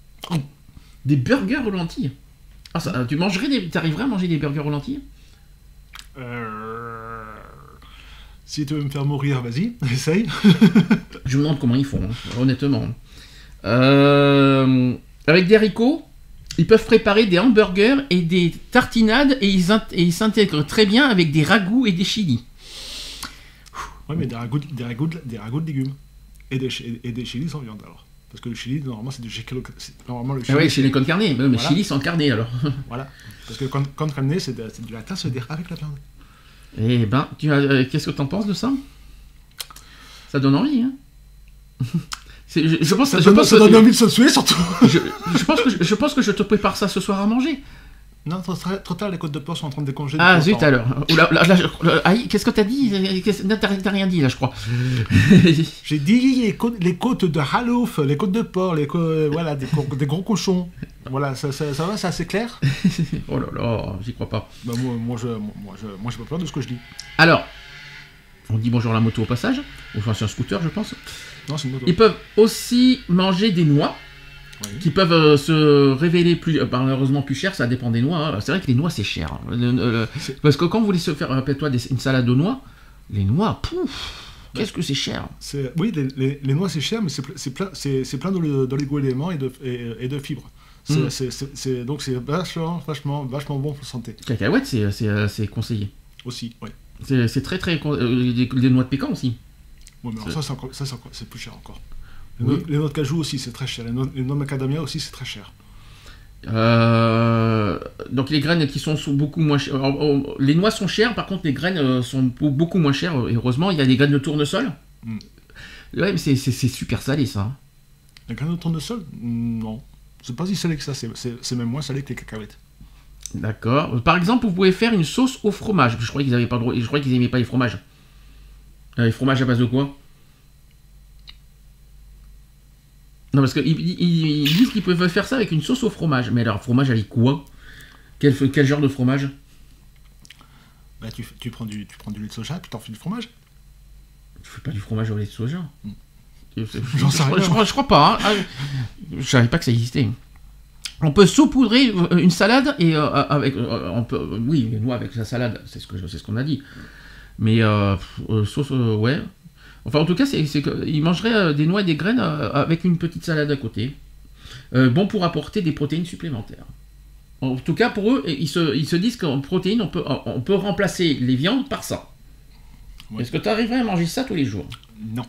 Des burgers aux lentilles. Ah, ça, tu mangerais des, tu arriverais à manger des burgers aux lentilles ? euh... Si tu veux me faire mourir, vas-y, essaye. Je me demande comment ils font, hein, honnêtement. Euh, avec des haricots, ils peuvent préparer des hamburgers et des tartinades et ils, int- et ils s'intègrent très bien avec des ragoûts et des chilis. Oui, mais des ragoûts, des ragoûts, des ragoûts de légumes. Et des, et des chilis sans viande, alors. Parce que le chili, normalement, c'est du chili. Normalement, le chili. Ah oui, c'est les con carne, mais voilà. Chili sans carne, alors. Voilà. Parce que con carne, c'est de, c'est du latin, c'est-à-dire avec la viande. Eh ben, tu as, euh, qu'est-ce que t'en penses de ça? Ça donne envie, hein. C'est, je, je pense, Ça je donne, pense ça que, donne envie de se tuer, surtout. je, je pense que je, je pense que je te prépare ça ce soir à manger. Non, trop, trop tard, les côtes de porc sont en train de décongeler. Ah depuis zut longtemps. alors. Oula, là, là, je- là, aïe, qu'est-ce que t'as dit? Qu'est-ce- non, T'as t'as rien dit là, je crois. J'ai dit les côtes, les côtes de halouf, les côtes de porc, les co- euh, voilà, des, co- des gros cochons. Voilà, ça, ça, ça va, c'est assez clair. Oh là là, j'y crois pas. Bah, moi, moi, je, moi, je, moi, j'ai pas peur de ce que je dis. Alors, on dit bonjour à la moto au passage. Enfin, c'est un scooter, je pense. Non, c'est une moto. Ils peuvent aussi manger des noix, Oui. qui peuvent euh, se révéler plus, euh, malheureusement plus cher, ça dépend des noix. hein. C'est vrai que les noix c'est cher. hein. Le- le- le- C'est- parce que quand vous voulez se faire, rappelle-toi, des- une salade aux noix, les noix, pouf, qu'est-ce que c'est cher. C'est- Oui, les, les, les noix c'est cher, mais c'est ple- c'est plein, c'est, c'est plein d'oli- d'oligo-éléments et de, et, et de fibres. C'est, Mm. c'est, c'est, c'est- donc c'est vachement, vachement, vachement bon pour la santé Cacahuètes, c'est, c'est, euh, c'est conseillé. aussi. Ouais. C'est, c'est très très. con- euh, les, les noix de pécan aussi. Ouais, mais alors C'est- ça, c'est, encore, ça c'est, encore- c'est plus cher encore. Les, Oui. noix, les noix de cajou aussi, c'est très cher. Les noix, les noix de macadamia aussi, c'est très cher. Euh, donc les graines qui sont, sont beaucoup moins chères. euh, euh, Les noix sont chères, par contre les graines euh, sont beau- beaucoup moins chères. Et heureusement, il y a des graines de tournesol. Mm. Ouais, mais c'est, c'est, c'est super salé ça. hein. Les graines de tournesol, mm, non. C'est pas si salé que ça, c'est, c'est, c'est même moins salé que les cacahuètes. D'accord. Par exemple, vous pouvez faire une sauce au fromage. Je croyais qu'ils avaient pas le droit- je croyais qu'ils aimaient pas les fromages. Euh, les fromages à base de quoi? Non, parce qu'ils ils, ils- ils disent qu'ils peuvent faire ça avec une sauce au fromage. Mais alors, fromage avec quoi? quel, f- quel genre de fromage? Bah, tu, tu, prends du, tu prends du lait de soja, puis t'en fais du fromage. Tu fais pas du fromage au lait de soja? Mm. Je, je- J'en sais je- rien. je crois, je crois pas. hein. Ah, je savais pas que ça existait. On peut saupoudrer euh, une salade et euh, avec, euh, on peut, euh, oui, les noix avec la salade, c'est ce que je- c'est ce qu'on a dit. Mais euh, pff, euh, sauce, euh, ouais. Enfin, en tout cas, c'est, c'est que ils mangeraient euh, des noix et des graines euh, avec une petite salade à côté. Euh, bon pour apporter des protéines supplémentaires. En tout cas, pour eux, ils se, ils se disent qu'en protéines, on peut, on peut remplacer les viandes par ça. Ouais. Est-ce que tu arriverais à manger ça tous les jours? Non.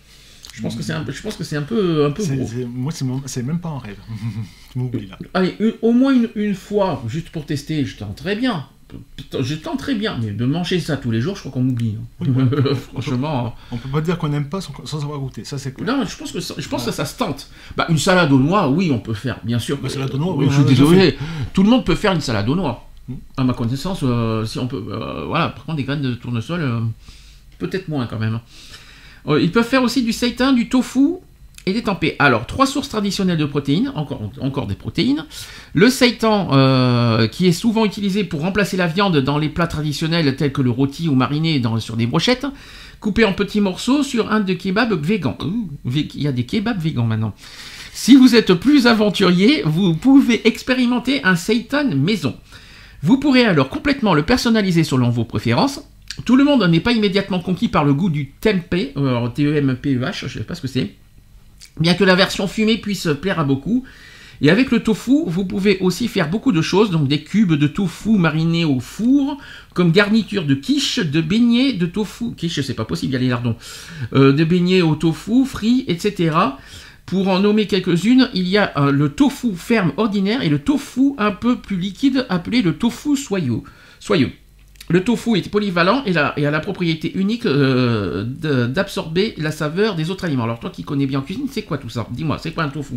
Je pense que c'est un, peu- je pense que c'est un peu, un peu C'est, gros. c'est- moi, c'est, mon- c'est même pas un rêve. Tu m'oublies là. Allez, une- au moins une, une fois, juste pour tester, je tente très bien. Putain, je tente très bien, mais de manger ça tous les jours, je crois qu'on m'oublie. hein. Oui, ouais. Franchement. On peut pas dire qu'on n'aime pas sans, sans avoir goûté. Ça, c'est clair. Non, je pense que ça, je pense que ça se tente. Bah, une salade aux noix, oui, on peut faire, bien sûr. Bah, salade aux noix, Euh, oui, je on suis en a déjà désolé. Tout le monde peut faire une salade aux noix. Mm. À ma connaissance, euh, si on peut. euh, voilà, par contre, des graines de tournesol, euh, peut-être moins quand même. Euh, ils peuvent faire aussi du seitan, du tofu et des tempeh. Alors, trois sources traditionnelles de protéines, encore, encore des protéines. Le seitan, euh, qui est souvent utilisé pour remplacer la viande dans les plats traditionnels tels que le rôti ou mariné dans, sur des brochettes, coupé en petits morceaux sur un de kebab végan. Ouh, vé- il y a des kebabs végans maintenant. Si vous êtes plus aventurier, vous pouvez expérimenter un seitan maison. Vous pourrez alors complètement le personnaliser selon vos préférences. Tout le monde n'est pas immédiatement conquis par le goût du tempeh, euh, alors T E M P E H, je ne sais pas ce que c'est. Bien que la version fumée puisse plaire à beaucoup. Et avec le tofu, vous pouvez aussi faire beaucoup de choses, donc des cubes de tofu marinés au four, comme garniture de quiche, de beignets de tofu, quiche c'est pas possible, il y a les lardons, euh, de beignets au tofu, frits, et cetera. Pour en nommer quelques-unes, il y a euh, le tofu ferme ordinaire et le tofu un peu plus liquide appelé le tofu soyeux. soyeux. Le tofu est polyvalent et, la, et a la propriété unique euh, de- d'absorber la saveur des autres aliments. Alors toi qui connais bien en cuisine, c'est quoi tout ça? Dis-moi, c'est quoi un tofu?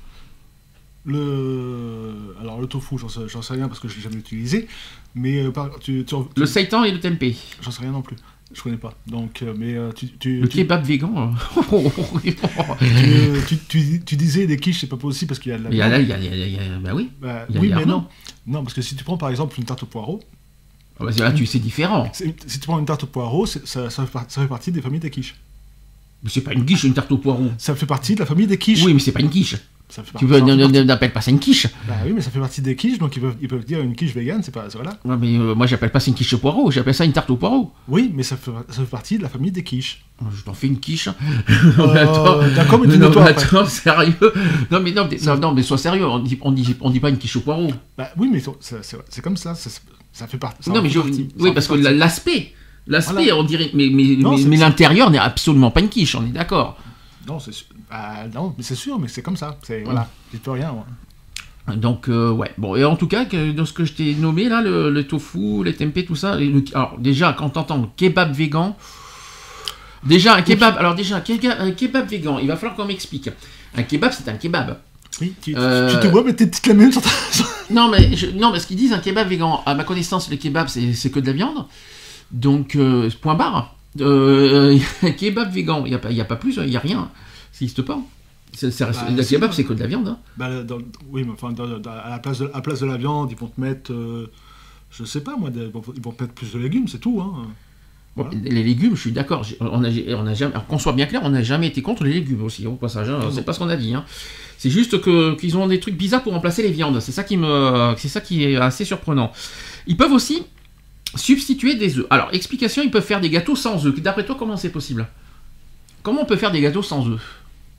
Le... Alors, le tofu, j'en sais, j'en sais rien parce que je l'ai jamais utilisé. Mais euh, par- tu, tu, tu- Le seitan et le tempeh. J'en sais rien non plus. Je connais pas. Donc, euh, mais euh, tu, tu, Le tu, kebab végan. euh. tu, tu, tu- tu disais les quiches, c'est pas possible parce qu'il y a de la Il y a, viande. il y a, il y a- il y a- bah oui. Bah, il y a oui, des mais lardons. non. Non, parce que si tu prends par exemple une tarte au poireau, Ah bah, là, tu c'est différent. c'est- si tu prends une tarte au poireau, c'est- ça, ça, fait par- ça fait partie des familles des quiches. Mais c'est pas une quiche, une tarte au poireau. Ça fait partie de la famille des quiches. Oui, mais c'est pas une quiche. Ça fait Tu partie- veux, ça fait n- partie- n- n'appelle pas ça une quiche. Bah oui, mais ça fait partie des quiches, donc ils peuvent, ils peuvent dire une quiche végane, c'est pas. c'est- Voilà. Ouais, mais euh, moi, j'appelle pas ça une quiche au poireau, j'appelle ça une tarte au poireau. Oui, mais ça fait, ça fait partie de la famille des quiches. Je t'en fais une quiche. Euh, D'accord, mais non, dis-le toi mais après. attends, sérieux. Non, mais non, mais, non, non, mais sois sérieux. On dit, on dit, on dit pas une quiche au poireau. Bah oui, mais c'est c'est- c'est comme ça, ça, ça fait partie. ça non, en mais fait je, partie, ça oui, en parce fait que la- partie. l'aspect, l'aspect, Voilà. on dirait, mais, mais, Non, mais, c'est- mais c'est- l'intérieur n'est absolument pas une quiche, on est d'accord. Non, c'est sûr. Bah, non, mais c'est sûr, mais c'est comme ça. C'est voilà, j'y peux rien. Moi. Donc, euh, ouais. Bon, et en tout cas, que, dans ce que je t'ai nommé, là, le, le tofu, les tempeh, tout ça. Et le, alors, déjà, quand t'entends kebab végan. Déjà, un kebab. Alors, déjà, un kebab, un kebab végan, il va falloir qu'on m'explique. Un kebab, c'est un kebab. Oui, tu, Euh, tu te vois mettre tes petites lamunes sur ta... Non, mais, je, non, mais ce qu'ils disent, un kebab végan, à ma connaissance, le kebab, c'est, c'est que de la viande. Donc, euh, point barre. Euh, un kebab végan, il n'y a, pas- il y a pas plus, il n'y a rien. Ça n'existe pas. C'est, c'est, Bah, le si, kebab, ouais. c'est que de la viande. Hein. Bah, dans- oui, mais enfin, dans- dans- à, la place de, à la place de la viande, ils vont te mettre, euh, je sais pas moi, des- ils vont, ils vont te mettre plus de légumes, c'est tout. Hein. Bon, Voilà. les légumes, je suis d'accord. j'ai- On a, on a jamais, alors qu'on soit bien clair, on n'a jamais été contre les légumes aussi, au passage. Hein, Non, c'est non. pas ce qu'on a dit. Hein. C'est juste que, qu'ils ont des trucs bizarres pour remplacer les viandes. C'est ça qui me, c'est ça qui est assez surprenant. Ils peuvent aussi substituer des œufs. Alors, explication, ils peuvent faire des gâteaux sans œufs. D'après toi, comment c'est possible? Comment on peut faire des gâteaux sans œufs?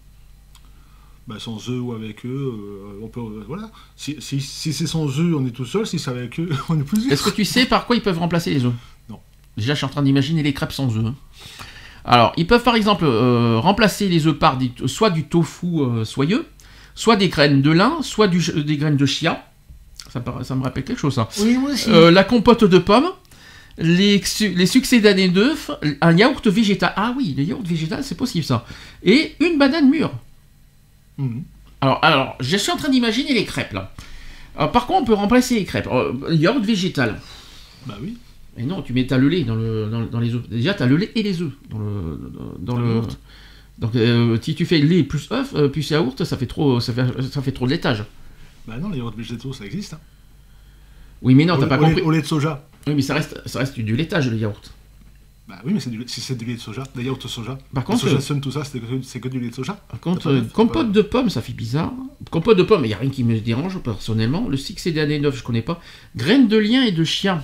Bah, sans œufs ou avec eux, euh, on peut, euh, voilà. Si, si, si c'est sans œufs, on est tout seul. Si c'est avec eux, on est plusieurs. Est-ce que tu sais par quoi ils peuvent remplacer les œufs? Non. Déjà, je suis en train d'imaginer les crêpes sans œufs. hein. Alors, ils peuvent par exemple euh, remplacer les œufs par des- soit du tofu euh, soyeux, soit des graines de lin, soit du, des graines de chia. Ça, me paraît- ça me rappelle quelque chose, ça. Oui, moi aussi. Euh, la compote de pommes, les, su- les succédanés d'œufs, un yaourt végétal. Ah oui, le yaourt végétal, c'est possible ça. Et une banane mûre. Mhm. Alors, alors, je suis en train d'imaginer les crêpes là. Alors, par contre, on peut remplacer les crêpes. Euh, yaourt végétal. Bah oui. Mais non, tu mets t'as le lait dans, le, dans, dans les œufs. Déjà, t'as le lait et les œufs dans le dans, Dans le le. yaourt. Donc, euh, si tu fais lait plus œuf euh, plus yaourt, ça fait trop, ça fait, ça fait trop de laitage. Bah non, les yaourts végétaux, ça existe. Hein. Oui, mais non, au, t'as pas au lait- compris. au lait de soja. Oui, mais ça reste, ça reste du laitage le yaourt. Bah oui, mais c'est du, si c'est du lait de soja, des yaourts de soja. Par Le contre, soja euh, sun, tout ça, c'est que, c'est que du lait de soja. Par contre, T'as pas euh, de- compote pas- de pommes, ça fait bizarre. Compote de pommes, il n'y a rien qui me dérange personnellement. Le succédané neuf, je connais pas. Graines de lien et de chien.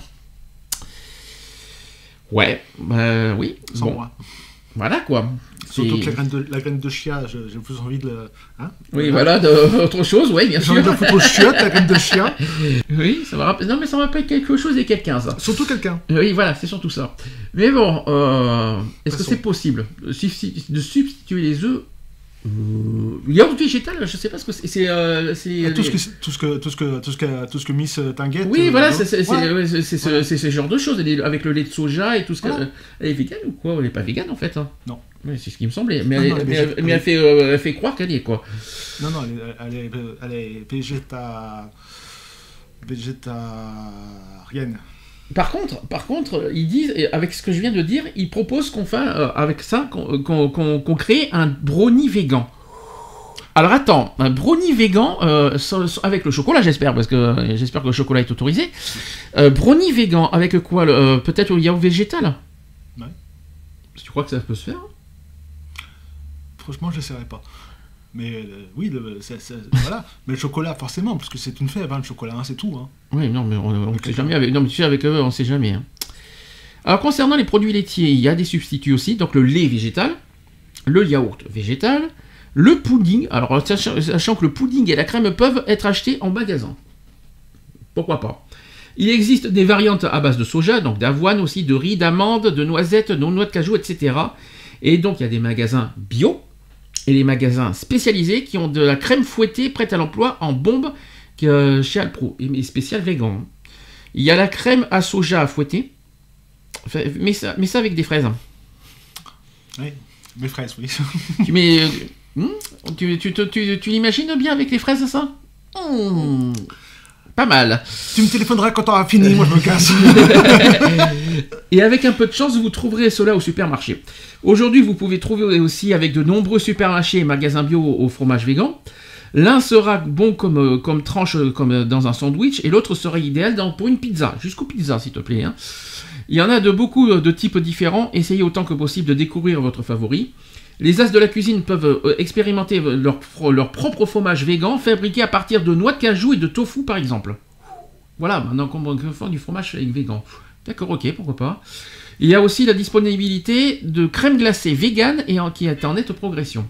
Ouais, bah oui. Sans Bon, moi. voilà quoi. Surtout C'est- que la graine de, la graine de chia, je- j'ai plus envie de le. Hein Oui, voilà, de- autre chose, oui, bien J'ai sûr. envie de la foutre aux chiottes, la graine de chia. Oui, ça me rappelle. Non, mais ça me rappelle quelque chose et quelqu'un, ça. Surtout quelqu'un. Oui, voilà, c'est surtout ça. Mais bon, euh, est-ce que Passons. c'est possible de substi- de substituer les œufs euh, yaourt végétal, je sais pas ce que c'est. c'est, euh, c'est- Tout ce que tout ce que tout ce que tout ce que tout ce que Miss Tinguette. Oui, euh, voilà, donc, c'est c'est- c'est- voilà. ouais, c'est- c'est ce- Voilà. c'est ce genre de choses. Elle est avec le lait de soja et tout ce que. Voilà. euh, Elle est végane ou quoi? Elle est pas végane en fait. Hein. Non. Ouais, c'est ce qui me semblait. Mais, Non, elle, non, elle est mais, elle, végé- mais elle fait, euh, elle fait croire qu'elle y est quoi. Non non, elle est elle est, elle est végéta végétarienne. Par contre, par contre, ils disent, et avec ce que je viens de dire, ils proposent qu'on fasse, euh, avec ça, qu'on qu'on- qu'on- qu'on crée un brownie végan. Alors attends, un brownie végan euh, so- so- avec le chocolat, j'espère, parce que euh, j'espère que le chocolat est autorisé. Euh, brownie végan avec quoi le- euh, peut-être le yaourt végétal. Ouais. Tu crois que ça peut se faire? Franchement, je n'essaierai pas. Mais euh, oui, le, c'est- c'est- voilà. Mais le chocolat, forcément, parce que c'est une fève, hein, le chocolat, hein, c'est tout. Hein. Oui, non, mais on ne sait jamais. Avec, non, mais tu sais, avec eux, on ne sait jamais. hein. Alors, concernant les produits laitiers, il y a des substituts aussi. Donc, le lait végétal, le yaourt végétal, le pudding. Alors, sachant, sachant que le pudding et la crème peuvent être achetés en magasin. Pourquoi pas? Il existe des variantes à base de soja, donc d'avoine aussi, de riz, d'amandes, de noisettes, de noix de cajou, et cetera. Et donc, il y a des magasins bio et les magasins spécialisés qui ont de la crème fouettée prête à l'emploi en bombe que chez Alpro, et spécial vegan. hein. Il y a la crème à soja à fouetter, enfin, mais ça, mais ça avec des fraises. hein. Oui, mes fraises, oui. tu mets, euh, hmm, tu, tu, tu, tu, tu l'imagines bien avec les fraises ça? Hmm, Pas mal. Tu me téléphoneras quand t'auras fini, moi je me casse. Et avec un peu de chance, vous trouverez cela au supermarché. Aujourd'hui, vous pouvez trouver aussi avec de nombreux supermarchés et magasins bio au fromage végan. L'un sera bon comme, euh, comme tranche, euh, comme euh, dans un sandwich, et l'autre sera idéal dans, pour une pizza. Jusqu'aux pizzas, s'il te plaît. hein. Il y en a de beaucoup euh, de types différents. Essayez autant que possible de découvrir votre favori. Les as de la cuisine peuvent euh, expérimenter leur, fro- leur propre fromage végan, fabriqué à partir de noix de cajou et de tofu, par exemple. Voilà, maintenant qu'on peut faire du fromage végan. D'accord, ok, pourquoi pas. Il y a aussi la disponibilité de crème glacée vegan et en, qui est en nette progression.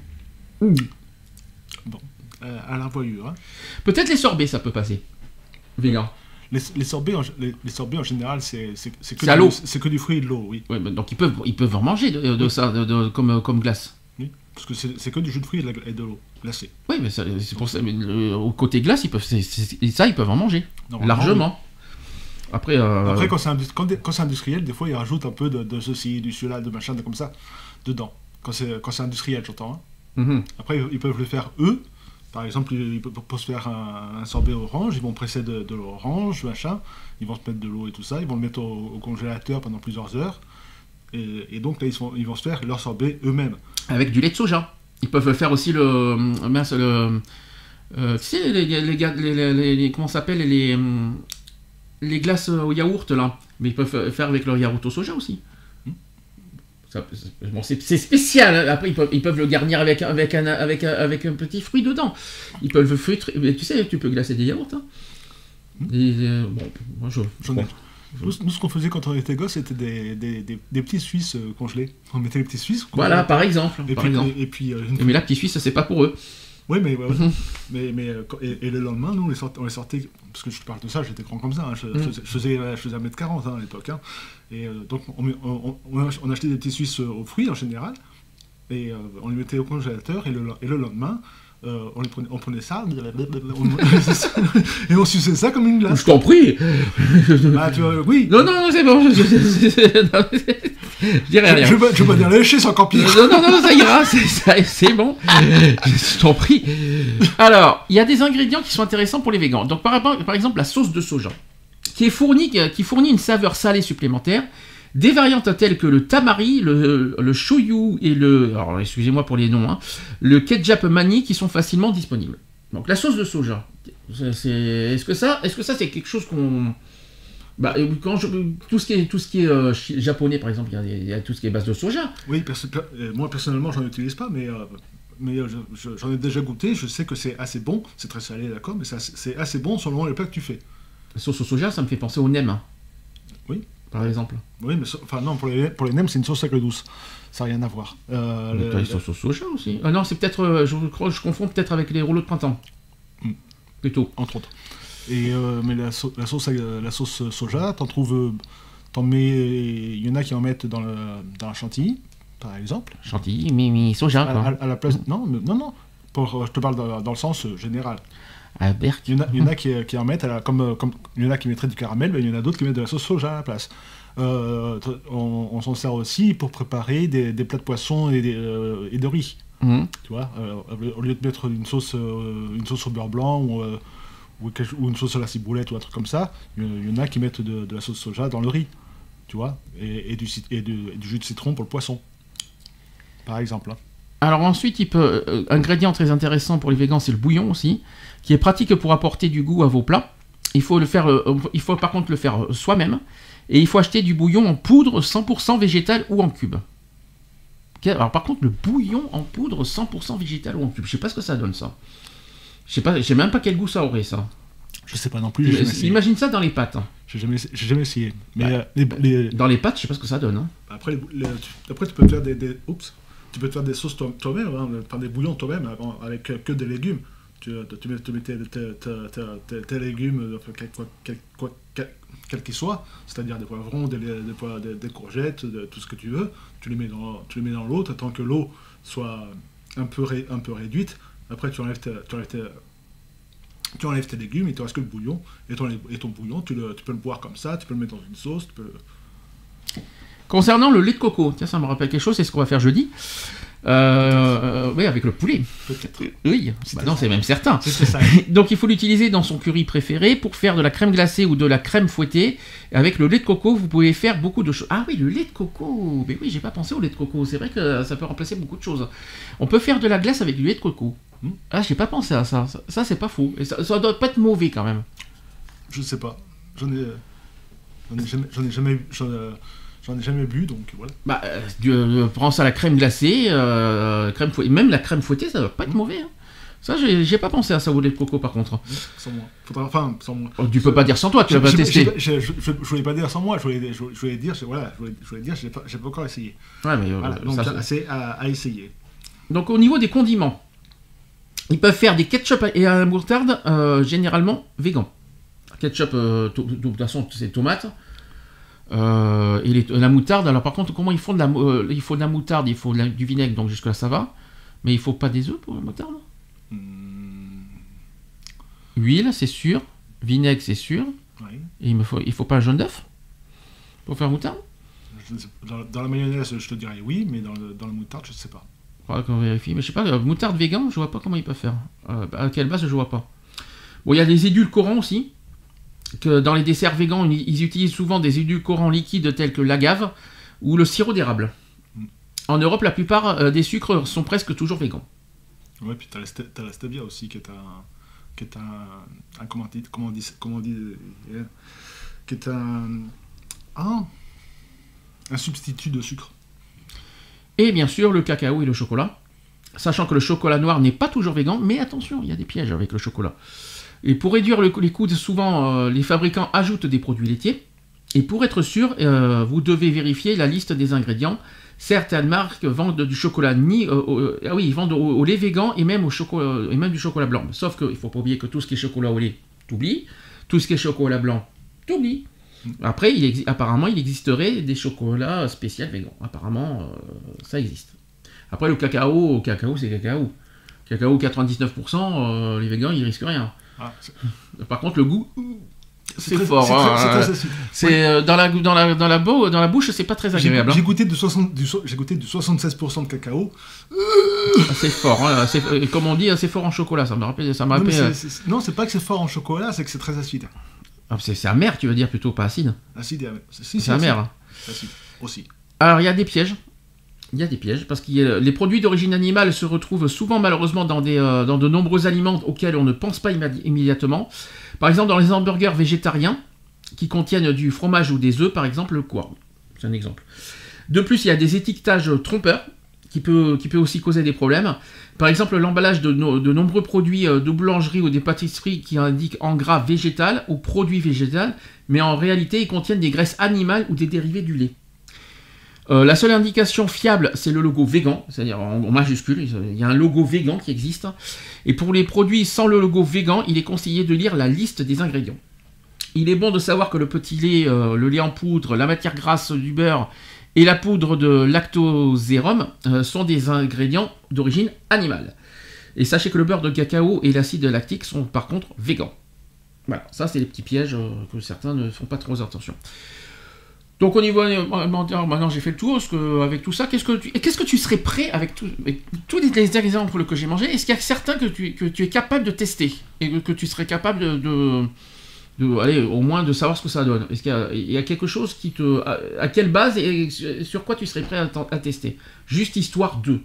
Bon, euh, à l'invoyure. Hein. Peut-être les sorbets, ça peut passer. Vegan. Les, les, sorbets en, les, les sorbets en général, c'est c'est- c'est que, C'est à du- l'eau. c'est que du fruit et de l'eau, oui. Ouais, bah, donc ils peuvent, ils peuvent en manger de, de ça, de, de- comme, comme glace. oui. Parce que c'est c'est que du jus de fruits et de, la- et de l'eau glacée. Oui, Oui, mais ça, c'est pour ça. Mais le- au côté glace, ils peuvent, c'est, c'est- ça, ils peuvent en manger Normalement, largement. Après, euh, Après, quand c'est, indus- quand, quand c'est industriel, des fois, ils rajoutent un peu de, de ceci, du cela, de machin, de comme ça, dedans. Quand c'est, quand c'est industriel, j'entends. Hein. mhm. Après, ils peuvent le faire eux. Par exemple, ils peuvent pour se faire un, un sorbet orange, ils vont presser de, de l'orange, machin. Ils vont se mettre de l'eau et tout ça. Ils vont le mettre au, au congélateur pendant plusieurs heures. Et, et donc, là, ils, sont, ils vont se faire leur sorbet eux-mêmes. Avec du lait de soja. Ils peuvent faire aussi le. Mince, le. Euh, tu sais, les, les, les, les, les- les- les- comment ça s'appelle les, hum, les glaces au yaourt, là. Mais ils peuvent faire avec leur yaourt au soja aussi. Ça, c'est- bon, c'est, c'est spécial. Hein. Après, ils peuvent, ils peuvent le garnir avec, avec, un, avec, un, avec un petit fruit dedans. Ils peuvent le feutre. Mais tu sais, tu peux glacer des yaourts. Hein. Et, euh, bon, moi, je. J'en ai- bon. Nous, nous, ce qu'on faisait quand on était gosse, c'était des, des, des, des petits Suisses euh, congelés. On mettait les petits Suisses. Voilà, par exemple. Et par puis, exemple. et, et puis euh, une Mais là, petit Suisse, c'est pas pour eux. Oui, mais, ouais, ouais. mais, mais euh, quand- et, et le lendemain, nous, on les sortait, on les sortait parce que je te parle de ça, j'étais grand comme ça, hein, je, Mm. je faisais- je faisais, je faisais un mètre quarante hein, à l'époque. Hein, et euh, donc, on, met- on, on, on achetait des petits Suisses euh, aux fruits en général, et euh, on les mettait au congélateur, et le, et le lendemain, euh, on, les prenait, on prenait ça, on- et on suçait ça comme une glace. Je t'en prie. Ah, tu vois, oui, Non, non, non, c'est bon. Je, je- je- non, je dirais je, rien. je, veux- je veux pas dire lécher, c'est encore pire. Non, non, non, ça ira, c'est, ça- c'est bon. Je t'en prie. Alors, il y a des ingrédients qui sont intéressants pour les végans. Donc, par, rapport- par exemple, la sauce de soja, qui est fournie, qui fournit une saveur salée supplémentaire. Des variantes telles que le tamari, le, le shoyu et le, alors excusez-moi pour les noms, hein, le ketchup mani qui sont facilement disponibles. Donc, la sauce de soja, c'est, c'est- est-ce que ça, est-ce que ça c'est quelque chose qu'on Bah, quand je, tout ce qui est, tout ce qui est euh, chi- japonais, par exemple, il y a- il y, a tout ce qui est base de soja. Oui, perso- per- euh, moi personnellement, j'en utilise pas, mais, euh, mais euh, je- je- j'en ai déjà goûté. Je sais que c'est assez bon. C'est très salé, d'accord, mais c'est assez, c'est assez bon selon les plats que tu fais. La sauce au soja, ça me fait penser au nem. hein. Oui. Par exemple. Oui, mais so- enfin non, pour les, pour les nems, c'est une sauce sacrée douce. Ça n'a rien à voir. Euh, Mais le- t'as les le- sauces au soja aussi. Ah non, c'est peut-être, euh, je crois, je confonds peut-être avec les rouleaux de printemps. Hmm. Plutôt. entre autres. Et euh, mais la, sau- la sauce, euh, la sauce soja, t'en trouves, euh, t'en mets, il y en a qui en mettent dans, le, dans la chantilly, par exemple. Chantilly, mais, mais soja, À, quoi. à- à la place, non, mais- non, non. Pour, euh, je te parle dans, dans le sens euh, général. À Berck. Il y en a, il y en a qui, qui en mettent, à la- comme, euh, comme il y en a qui mettraient du caramel, mais il y en a d'autres qui mettent de la sauce soja à la place. Euh, t- on on s'en sert aussi pour préparer des, des plats de poisson et, des, euh, et de riz. Mhm. Tu vois, euh, au lieu de mettre une sauce, euh, une sauce au beurre blanc ou, euh, ou, quelque- ou une sauce à la ciboulette ou un truc comme ça, il y en- il y en a qui mettent de, de la sauce soja dans le riz, tu vois, et, et du, cit- et, du, et du jus de citron pour le poisson, par exemple. hein. Alors ensuite, il peut, euh, ingrédient très intéressant pour les végans, c'est le bouillon aussi, qui est pratique pour apporter du goût à vos plats. Il faut le faire, euh, il faut par contre le faire euh, soi-même, et il faut acheter du bouillon en poudre cent pour cent végétal ou en cube. Ok, alors par contre, le bouillon en poudre cent pour cent végétal ou en cube, je sais pas ce que ça donne ça. Je sais pas, je sais même pas quel goût ça aurait ça. Je sais pas non plus, j'ai jamais essayé. Imagine ça dans les pâtes. hein. J'ai jamais, essa- j'ai jamais essayé. Mais Bah, euh, les- les- Dans les pâtes, je sais pas ce que ça donne. hein. après, les- les- tu, après, tu peux te faire des, des- oups, tu peux te faire des sauces toi- toi-même, hein, faire des bouillons toi-même avant- avec euh, que des légumes. Tu, tu mets, tu mets tes, tes- tes- tes- tes- tes légumes, euh, enfin, quel, quoi- quel- quoi- quel- quels qu'ils soient, c'est-à-dire des poivrons, des, des, pois- des- des courgettes, de- tout ce que tu veux. Tu les mets dans, tu les mets dans l'eau, tu attends que l'eau soit un peu, ré- un peu réduite. Après, tu enlèves, tes, tu, enlèves tes, tu enlèves tes légumes, il te reste que le bouillon. Et ton, et ton bouillon, tu, le, tu peux le boire comme ça, tu peux le mettre dans une sauce, tu peux le- Concernant le lait de coco, tiens, ça me rappelle quelque chose, c'est ce qu'on va faire jeudi. Euh, euh, oui, avec le poulet. peut-être. Oui, bah non, c'est même certain. C'est ça. Donc il faut l'utiliser dans son curry préféré pour faire de la crème glacée ou de la crème fouettée. Avec le lait de coco, vous pouvez faire beaucoup de choses. Ah oui, le lait de coco. Mais oui, j'ai pas pensé au lait de coco. C'est vrai que ça peut remplacer beaucoup de choses. On peut faire de la glace avec du lait de coco. Hmm. Ah, j'ai pas pensé à ça. Ça, ça, c'est pas faux. Et ça, ça doit pas être mauvais quand même. Je sais pas. J'en ai, j'en ai jamais, j'en ai jamais, j'en ai, j'en ai jamais bu, donc voilà. Bah, euh, du- euh, prends ça à la crème glacée, euh, crème fouettée. Même la crème fouettée, ça doit pas être mauvais. hein. Ça, j'ai, j'ai pas pensé à ça au lait de coco par contre. Sans moi. Faudra, enfin, sans moi. Oh, tu peux pas dire sans toi, tu Je, vas pas je- tester. je, je, je, je- je voulais pas dire sans moi. Je voulais, je, je voulais dire, je, voilà, je voulais, je voulais dire, j'ai pas, j'ai pas encore essayé. Ouais, mais, euh, Voilà, donc ça, c'est à, à essayer. Donc au niveau des condiments, ils peuvent faire des ketchup et à la moutarde, euh, généralement vegan. Ketchup, euh, to- de toute façon, c'est tomate. Euh, et les- la moutarde, alors par contre, comment ils font de la, mou- euh, il faut de la moutarde, il faut de la- du vinaigre, donc jusque là ça va. Mais il faut pas des œufs pour la moutarde. Hmm, Huile, c'est sûr. Vinaigre, c'est sûr. Oui. Et il me faut, il faut pas un jaune d'œuf pour faire moutarde. Je ne sais pas. Dans, dans la mayonnaise, je te dirais oui, mais dans le, dans la moutarde, je ne sais pas. Faudra qu'on vérifie. Mais je sais pas, euh, moutarde vegan, je vois pas comment ils peuvent faire. Euh, à quelle base, je vois pas. Bon, il y a des édulcorants aussi. Que dans les desserts végans, ils utilisent souvent des édulcorants liquides tels que l'agave ou le sirop d'érable. Mm. En Europe, la plupart euh, des sucres sont presque toujours végans. Ouais, puis tu as la stevia aussi, qui est un... qui est un... un comment, on dit, comment on dit... Comment on dit euh, qui est un... un... un substitut de sucre. Et bien sûr, le cacao et le chocolat. Sachant que le chocolat noir n'est pas toujours végan, mais attention, il y a des pièges avec le chocolat. Et pour réduire le, les coûts, souvent, euh, les fabricants ajoutent des produits laitiers. Et pour être sûr, euh, vous devez vérifier la liste des ingrédients. Certaines marques vendent du chocolat ni... Euh, euh, ah oui, ils vendent au, au lait végan et même, au chocolat, et même du chocolat blanc. Sauf qu'il ne faut pas oublier que tout ce qui est chocolat au lait, t'oublies. Tout ce qui est chocolat blanc, t'oublies. Après, il exi- apparemment, il existerait des chocolats spéciaux végans. Apparemment, euh, ça existe. Après, le cacao, cacao, c'est cacao. Cacao quatre-vingt-dix-neuf pour cent, euh, les végans, ils risquent rien. Ah, Par contre, le goût, c'est, très- fort. c'est hein. très- c'est très acide. C'est euh, dans la dans la dans la, beau, dans la bouche, c'est pas très J'ai agréable. j'ai hein. goûté, de soixante du so- j'ai goûté du soixante-seize pour cent de cacao. Ah, c'est fort. Hein. C'est, euh, comme on dit, c'est fort en chocolat. Ça me rappelle. Ça me Non, mais rappelle. c'est- c'est- non, c'est pas que c'est fort en chocolat, c'est que c'est très acide. Ah, c'est, c'est amer, tu veux dire plutôt, pas acide. Acide et amer. Si, C'est si, amer. acide. hein. C'est acide aussi. Alors, il y a des pièges. Il y a des pièges parce que les produits d'origine animale se retrouvent souvent malheureusement dans, des, euh, dans de nombreux aliments auxquels on ne pense pas immédi- immédiatement. Par exemple, dans les hamburgers végétariens qui contiennent du fromage ou des œufs, par exemple, quoi. C'est un exemple. De plus, il y a des étiquetages trompeurs qui peut, qui peut aussi causer des problèmes. Par exemple, l'emballage de, no- de nombreux produits euh, de boulangerie ou des pâtisseries qui indiquent en gras végétal ou produits végétaux, mais en réalité, ils contiennent des graisses animales ou des dérivés du lait. Euh, la seule indication fiable, c'est le logo végan, c'est-à-dire en, en majuscule, il y a un logo végan qui existe. Et pour les produits sans le logo végan, il est conseillé de lire la liste des ingrédients. Il est bon de savoir que le petit lait, euh, le lait en poudre, la matière grasse du beurre et la poudre de lactosérum euh, sont des ingrédients d'origine animale. Et sachez que le beurre de cacao et l'acide lactique sont par contre végans. Voilà, ça c'est les petits pièges euh, que certains ne font pas trop attention. Donc au niveau alimentaire, maintenant j'ai fait le tour. Parce que, avec tout ça, qu'est-ce que tu, qu'est-ce que tu serais prêt avec, tout, avec tous les, les exemples que j'ai mangés? Est-ce qu'il y a certains que tu, que tu es capable de tester et que, que tu serais capable de, de, de, allez, au moins de savoir ce que ça donne? Est-ce qu'il y a, il y a quelque chose qui te, à, à quelle base et sur quoi tu serais prêt à, à tester? Juste histoire de.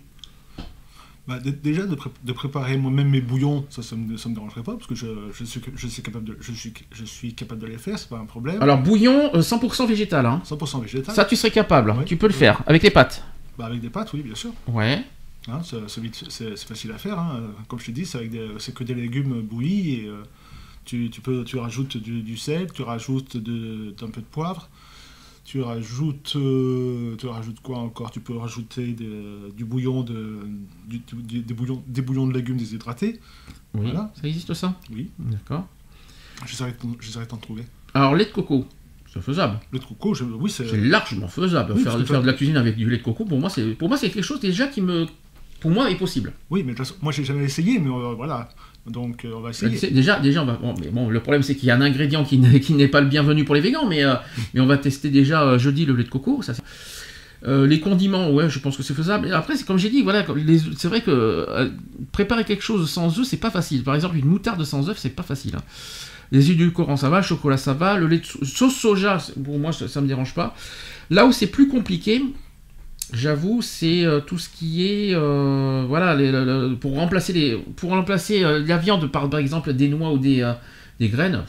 Bah, d- déjà, de, pré- de préparer moi-même mes bouillons, ça, ça me, ça me dérangerait pas, parce que je, je, suis, je, suis capable de, je, suis, je suis capable de les faire, c'est pas un problème. Alors bouillon euh, cent pour cent végétal, hein. cent pour cent végétal. Ça tu serais capable, Ouais. tu peux le faire avec les pâtes. Bah, avec des pâtes, oui, bien sûr. Ouais. Hein, c'est, c'est, vite- c'est- c'est facile à faire. Hein. Comme je te dis, c'est, avec des, c'est que des légumes bouillis. Et, euh, tu, tu, peux, tu rajoutes du, du sel, tu rajoutes de, un peu de poivre. Tu rajoutes, euh, tu rajoutes quoi encore? Tu peux rajouter de- du bouillon de, du, du- des, bouillons, des bouillons de légumes déshydratés. Oui. Voilà. Ça existe ça? Oui, D'accord. j'essaierai de t'en- j'essaierai de t'en trouver. Alors lait de coco, c'est faisable. Le coco, je, oui, c'est. C'est largement faisable. oui, faire, parce que faire toi- de la cuisine avec du lait de coco, pour moi, c'est, pour moi, c'est quelque chose déjà qui me, pour moi, est possible. Oui, mais de toute façon, moi j'ai jamais essayé, mais euh, voilà. Donc euh, on va essayer. C'est- Déjà, déjà, on va. Bon, mais bon, le problème, c'est qu'il y a un ingrédient qui n'est, qui n'est pas le bienvenu pour les végans, mais, euh, mais on va tester déjà euh, jeudi le lait de coco. Ça, c'est- Euh, les condiments, ouais, je pense que c'est faisable. Et après, c'est comme j'ai dit, voilà, comme les- c'est vrai que euh, préparer quelque chose sans œufs, c'est pas facile. Par exemple, une moutarde sans œufs, c'est pas facile. hein. Les édulcorants, ça va, le chocolat, ça va. Le lait de so- sauce soja, c'est- pour moi, ça, ça me dérange pas. Là où c'est plus compliqué, j'avoue, c'est euh, tout ce qui est, euh, voilà, les- le- le- pour remplacer les, pour remplacer euh, la viande par, par exemple des noix ou des, euh, des graines.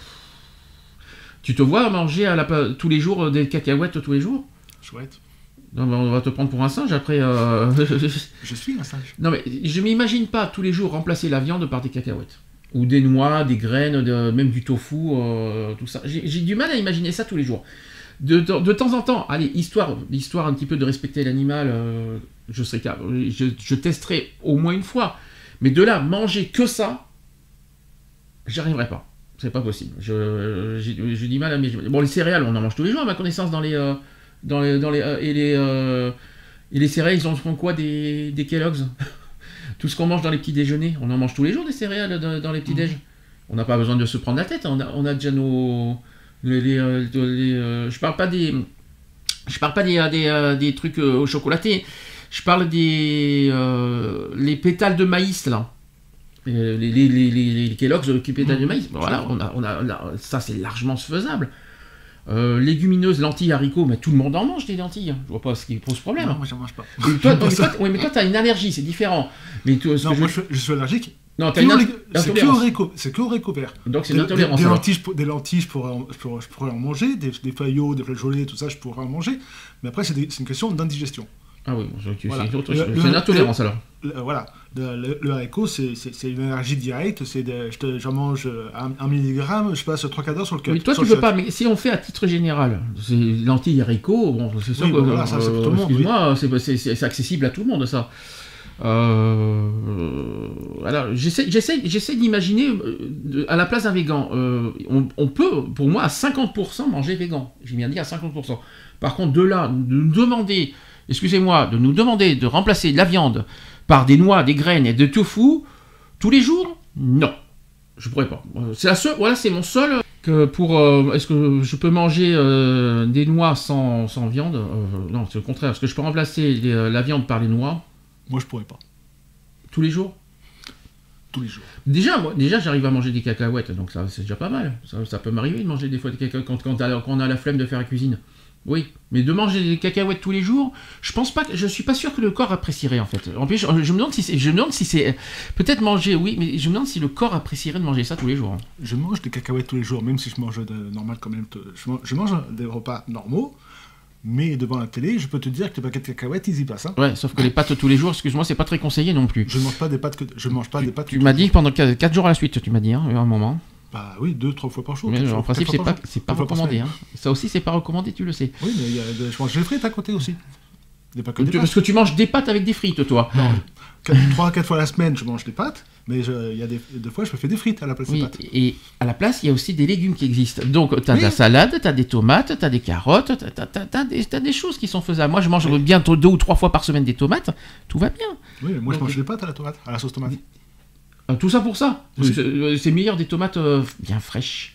Tu te vois manger à la, tous les jours euh, des cacahuètes tous les jours? Chouette. Non, mais on va te prendre pour un singe après. euh, Je suis un singe. non, mais je m'imagine pas tous les jours remplacer la viande par des cacahuètes. Ou des noix, des graines, de- même du tofu, euh, tout ça. J'ai j'ai du mal à imaginer ça tous les jours. De, de, de temps en temps, allez, histoire, histoire un petit peu de respecter l'animal, euh, je, serai, cap- je, je testerai au moins une fois. Mais de là, manger que ça, j'y arriverai pas. C'est pas possible. Je- J'ai j'ai du mal à m'imaginer. Bon, les céréales, on en mange tous les jours, à ma connaissance, dans les. euh, dans les, dans les, euh, et, les euh, et les céréales, ils en font quoi? Des, des Kellogg's? Tout ce qu'on mange dans les petits déjeuners, on en mange tous les jours des céréales dans, dans les petits déj. On n'a pas besoin de se prendre la tête. On a, on a déjà nos... Les, les, les, les, euh, je parle pas des... Je parle pas des, des, euh, des trucs euh, au chocolaté. Je parle des... Euh, les pétales de maïs, là. Les, les, les, les, les Kellogg's, les pétales mmh. de maïs. Voilà, on a, on a, on a, ça, c'est largement faisable. Euh, légumineuses, lentilles, haricots, mais tout le monde en mange des lentilles. Je vois pas ce qui pose problème. Non, moi j'en mange pas. Et toi, mais toi, oui, mais toi, t'as une allergie, c'est différent. Mais toi, non, je... moi je, je suis allergique. Non, t'as une intolérance. C'est que au réco, c'est que au réco vert. Donc c'est une des, intolérance. Des, des lentilles, des lentilles, je pourrais, en, je pourrais, je pourrais en manger, des, des feuillots, des flageolets, tout ça, je pourrais en manger. Mais après, c'est, des, c'est une question d'indigestion. Ah oui, c'est, voilà. c'est, autre, le, c'est une intolérance le, alors. Le, voilà, le, le, le haricot, c'est, c'est, c'est une allergie directe. C'est de, je te, j'en mange un, un milligramme, je passe trois quarts d'heure sur le cœur. Mais toi, tu veux pas. Mais si on fait à titre général, c'est lentilles, haricots, bon, c'est sûr oui, que. Bon, voilà, ça, c'est pour tout le monde. Excuse-moi, oui. c'est, c'est, c'est, c'est accessible à tout le monde, ça. Euh, alors, j'essaie, j'essaie, j'essaie d'imaginer euh, à la place d'un végan, euh, on, on peut, pour moi, à cinquante pour cent manger végan. J'ai bien dit à cinquante pour cent. Par contre, de là, de nous demander, excusez-moi, de nous demander de remplacer la viande par des noix, des graines et de tofu tous les jours, non, je pourrais pas. C'est la seule, voilà, c'est mon seul. Que pour, euh, est-ce que je peux manger euh, des noix sans, sans viande euh, Non, c'est le contraire. Est-ce que je peux remplacer les, euh, la viande par les noix? Moi, je pourrais pas. Tous les jours? Tous les jours. Déjà, moi, déjà, j'arrive à manger des cacahuètes, donc ça, c'est déjà pas mal. Ça, ça peut m'arriver de manger des fois des cacahuètes quand, quand, quand on a la flemme de faire la cuisine. Oui, mais de manger des cacahuètes tous les jours, je pense pas, que, je suis pas sûr que le corps apprécierait en fait. En plus, je, je me demande si c'est, je me demande si c'est peut-être manger, oui, mais je me demande si le corps apprécierait de manger ça tous les jours. Je mange des cacahuètes tous les jours, même si je mange de normal quand même. Je mange, je mange des repas normaux. Mais devant la télé, je peux te dire que les paquets de cacahuètes, ils y passent. Hein. Ouais, sauf que les pâtes tous les jours, excuse-moi, c'est pas très conseillé non plus. Je ne mange pas des pâtes que je mange pas tu, des pâtes. Tu m'as dit pendant quatre jours à la suite, tu m'as dit, hein, à un moment. Bah oui, deux, trois fois par jour. Mais fois, en principe, c'est pas, jour, c'est pas recommandé. Hein. Ça aussi, c'est pas recommandé, tu le sais. Oui, mais il y a de, je mange des frites à côté aussi. Des pas que des tu, parce que tu manges des pâtes avec des frites, toi. Non, trois à quatre fois la semaine, je mange des pâtes. Mais il y a des, des fois, je me fais des frites à la place oui, des pâtes. Et à la place, il y a aussi des légumes qui existent. Donc, tu as oui. de la salade, tu as des tomates, tu as des carottes, tu as, as des choses qui sont faisables. Moi, je mange oui. bientôt deux ou trois fois par semaine des tomates. Tout va bien. Oui, mais moi, Donc, je mange des pâtes à la tomate, à la sauce tomate. Tout ça pour ça. Oui. C'est, c'est meilleur des tomates euh, bien fraîches.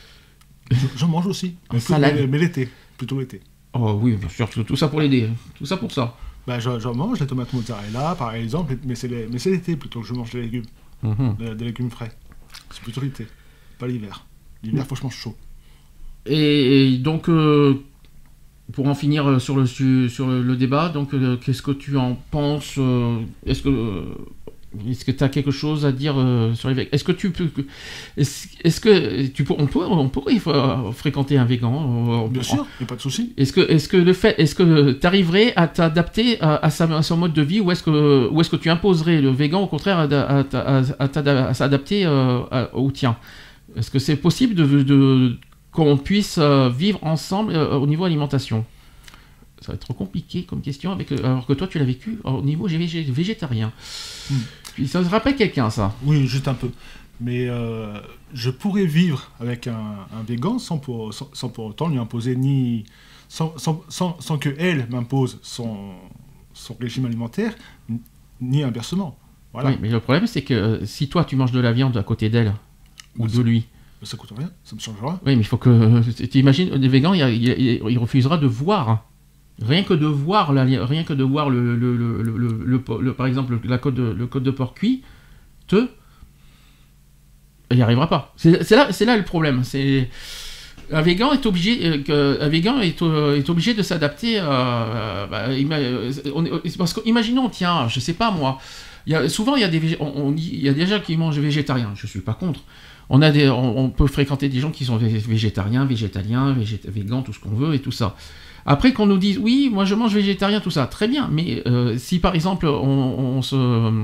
J'en mange aussi. Mais, salade. mais l'été, plutôt l'été. Oh oui, bien sûr, tout ça pour l'aider. Tout ça pour ça. Bah, j'en, j'en mange, les tomates mozzarella, par exemple, mais c'est, les, mais c'est l'été plutôt que je mange des légumes. Mm-hmm. Des, des légumes frais. C'est plutôt l'été, pas l'hiver. L'hiver, faut que je mange chaud. Et, et donc, euh, pour en finir sur le, sur le débat, donc, euh, qu'est-ce que tu en penses euh, Est-ce que... Euh, Est-ce que tu as quelque chose à dire euh, sur les végans? Est-ce que tu peux, est-ce, est-ce que tu peux, on peut, on pourrait euh, fréquenter un végan? On, Bien sûr, il n'y a pas de souci. Est-ce que, est-ce que le fait, est-ce que tu arriverais à t'adapter à, à, sa, à son mode de vie, ou est-ce que, ou est-ce que tu imposerais le végan au contraire à, à, à, à, à s'adapter euh, à, au tien? Est-ce que c'est possible de, de qu'on puisse euh, vivre ensemble euh, au niveau alimentation? Ça va être trop compliqué comme question, avec, alors que toi tu l'as vécu au niveau végé, végétarien. Hmm. Ça se rappelle quelqu'un, ça? Oui, juste un peu. Mais euh, je pourrais vivre avec un, un végan sans pour, sans, sans pour autant lui imposer ni... Sans, sans, sans, sans que elle m'impose son, son régime alimentaire, ni inversement. Voilà. Oui, mais le problème, c'est que euh, si toi tu manges de la viande à côté d'elle, ou bah, de lui... Ça coûte rien, ça me changera. Oui, mais il faut que... Tu imagines, des végans, il, il, il refusera de voir... Rien que de voir, la, rien que de voir le, le, le, le, le, le, le par exemple la côte de, le côte de porc cuit, te, il n'y arrivera pas. C'est, c'est là, c'est là le problème. C'est un végan est obligé, euh, un végan est, euh, est obligé de s'adapter. Euh, bah, on, parce que imaginons, tiens, je sais pas moi, il y a, souvent il y a des, on, on, il y a des gens qui mangent végétarien. Je suis pas contre. On a des, on, on peut fréquenter des gens qui sont végétariens, végétaliens, végét, végans, tout ce qu'on veut et tout ça. Après qu'on nous dise, oui, moi je mange végétarien, tout ça, très bien, mais euh, si par exemple on, on, se,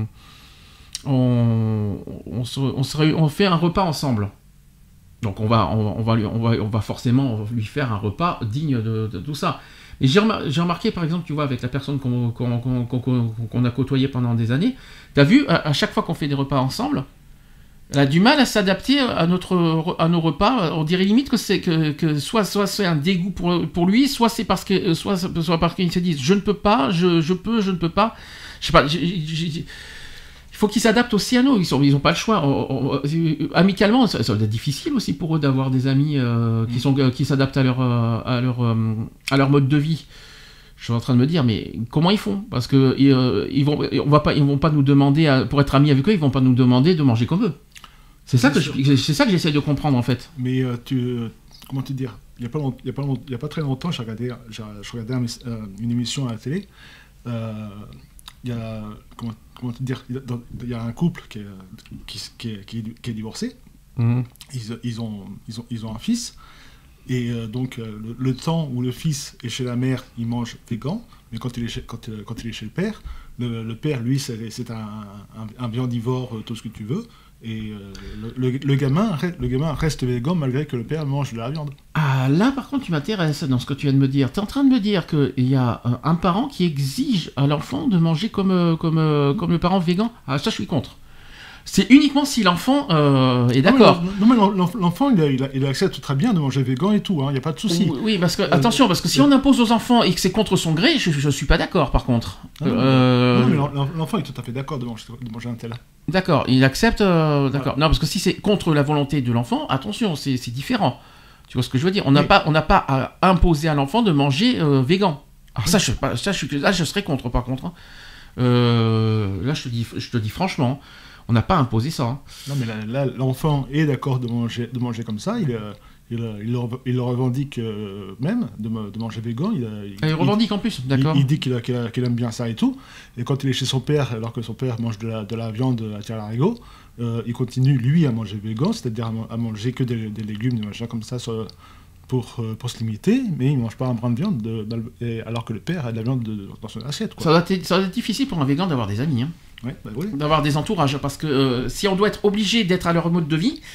on, on, se, on, se, on fait un repas ensemble, donc on va, on, on, va lui, on, va, on va forcément lui faire un repas digne de, de tout ça. Et j'ai, remar- j'ai remarqué par exemple, tu vois, avec la personne qu'on, qu'on, qu'on, qu'on, qu'on a côtoyée pendant des années, tu as vu, à, à chaque fois qu'on fait des repas ensemble, elle a du mal à s'adapter à, notre, à nos repas. On dirait limite que c'est que, que soit, soit c'est un dégoût pour, pour lui, soit c'est parce que soit, soit parce qu'il se dit je ne peux pas, je, je peux, je ne peux pas. Je sais pas. J'ai, j'ai, j'ai, Il faut qu'ils s'adaptent aussi à nous, ils sont, ils ont pas le choix. On, on, on, amicalement, ça, ça va être difficile aussi pour eux d'avoir des amis euh, qui, sont, euh, qui s'adaptent à leur, euh, à, leur, euh, à leur mode de vie. Je suis en train de me dire, mais comment ils font? Parce que euh, ils vont, on va pas, ils vont pas nous demander, à, pour être amis avec eux, ils vont pas nous demander de manger comme eux. C'est ça que je, c'est ça que j'essaie de comprendre en fait. Mais euh, tu, euh, comment te dire? Il y a pas, long, il y a pas, long, il y a pas très longtemps, j'ai regardé, j'ai, je regardais un, euh, une émission à la télé. Euh, il y a comment, comment te dire? Il y a, dans, il y a un couple qui est, qui, qui est, qui est, qui est divorcé. Mmh. Ils, ils ont, ils ont, ils ont un fils. Et euh, donc, euh, le, le temps où le fils est chez la mère, il mange végan, mais quand il est chez, quand, euh, quand il est chez le père, le, le père, lui, c'est, c'est un, un, un viandivore, euh, tout ce que tu veux, et euh, le, le, le, gamin, le gamin reste végan malgré que le père mange de la viande. Ah, là, par contre, tu m'intéresses dans ce que tu viens de me dire. Tu es en train de me dire qu'il y a euh, un parent qui exige à l'enfant de manger comme, euh, comme, euh, comme le parent végan. Ah, ça, je suis contre. C'est uniquement si l'enfant euh, est d'accord. Non, mais l'enfant, il, il, il accepte très bien de manger végan et tout, il hein, n'y a pas de souci. Oui, parce que, euh, attention, parce que si on impose aux enfants et que c'est contre son gré, je ne suis pas d'accord, par contre. Non, euh... non, non mais l'enfant est tout à fait d'accord de manger, de manger un tel. D'accord, il accepte, euh, d'accord. Voilà. Non, parce que si c'est contre la volonté de l'enfant, attention, c'est, c'est différent. Tu vois ce que je veux dire? On n'a oui. pas, on n'a pas à imposer à l'enfant de manger euh, végan. Alors ça, je, ça je, là, je serais contre, par contre. Hein. Euh, là, je te dis, je te dis franchement... On n'a pas imposé ça. Hein. Non, mais là, là, l'enfant est d'accord de manger, de manger comme ça. Il, euh, il, il, le, il le revendique euh, même de, de manger végan. Il, il, il revendique en plus, d'accord. Il, il dit qu'il, a, qu'il, a, qu'il aime bien ça et tout. Et quand il est chez son père, alors que son père mange de la, de la viande à tire-larigot, euh, il continue, lui, à manger végan, c'est-à-dire à, à manger que des, des légumes, des machins comme ça, sur, pour, pour se limiter, mais il ne mange pas un brin de viande, de, de, alors que le père a de la viande de, dans son assiette. Quoi. Ça, doit être, ça doit être difficile pour un végan d'avoir des amis. Hein. Ouais, bah oui. D'avoir des entourages, parce que euh, si on doit être obligé d'être à leur mode de vie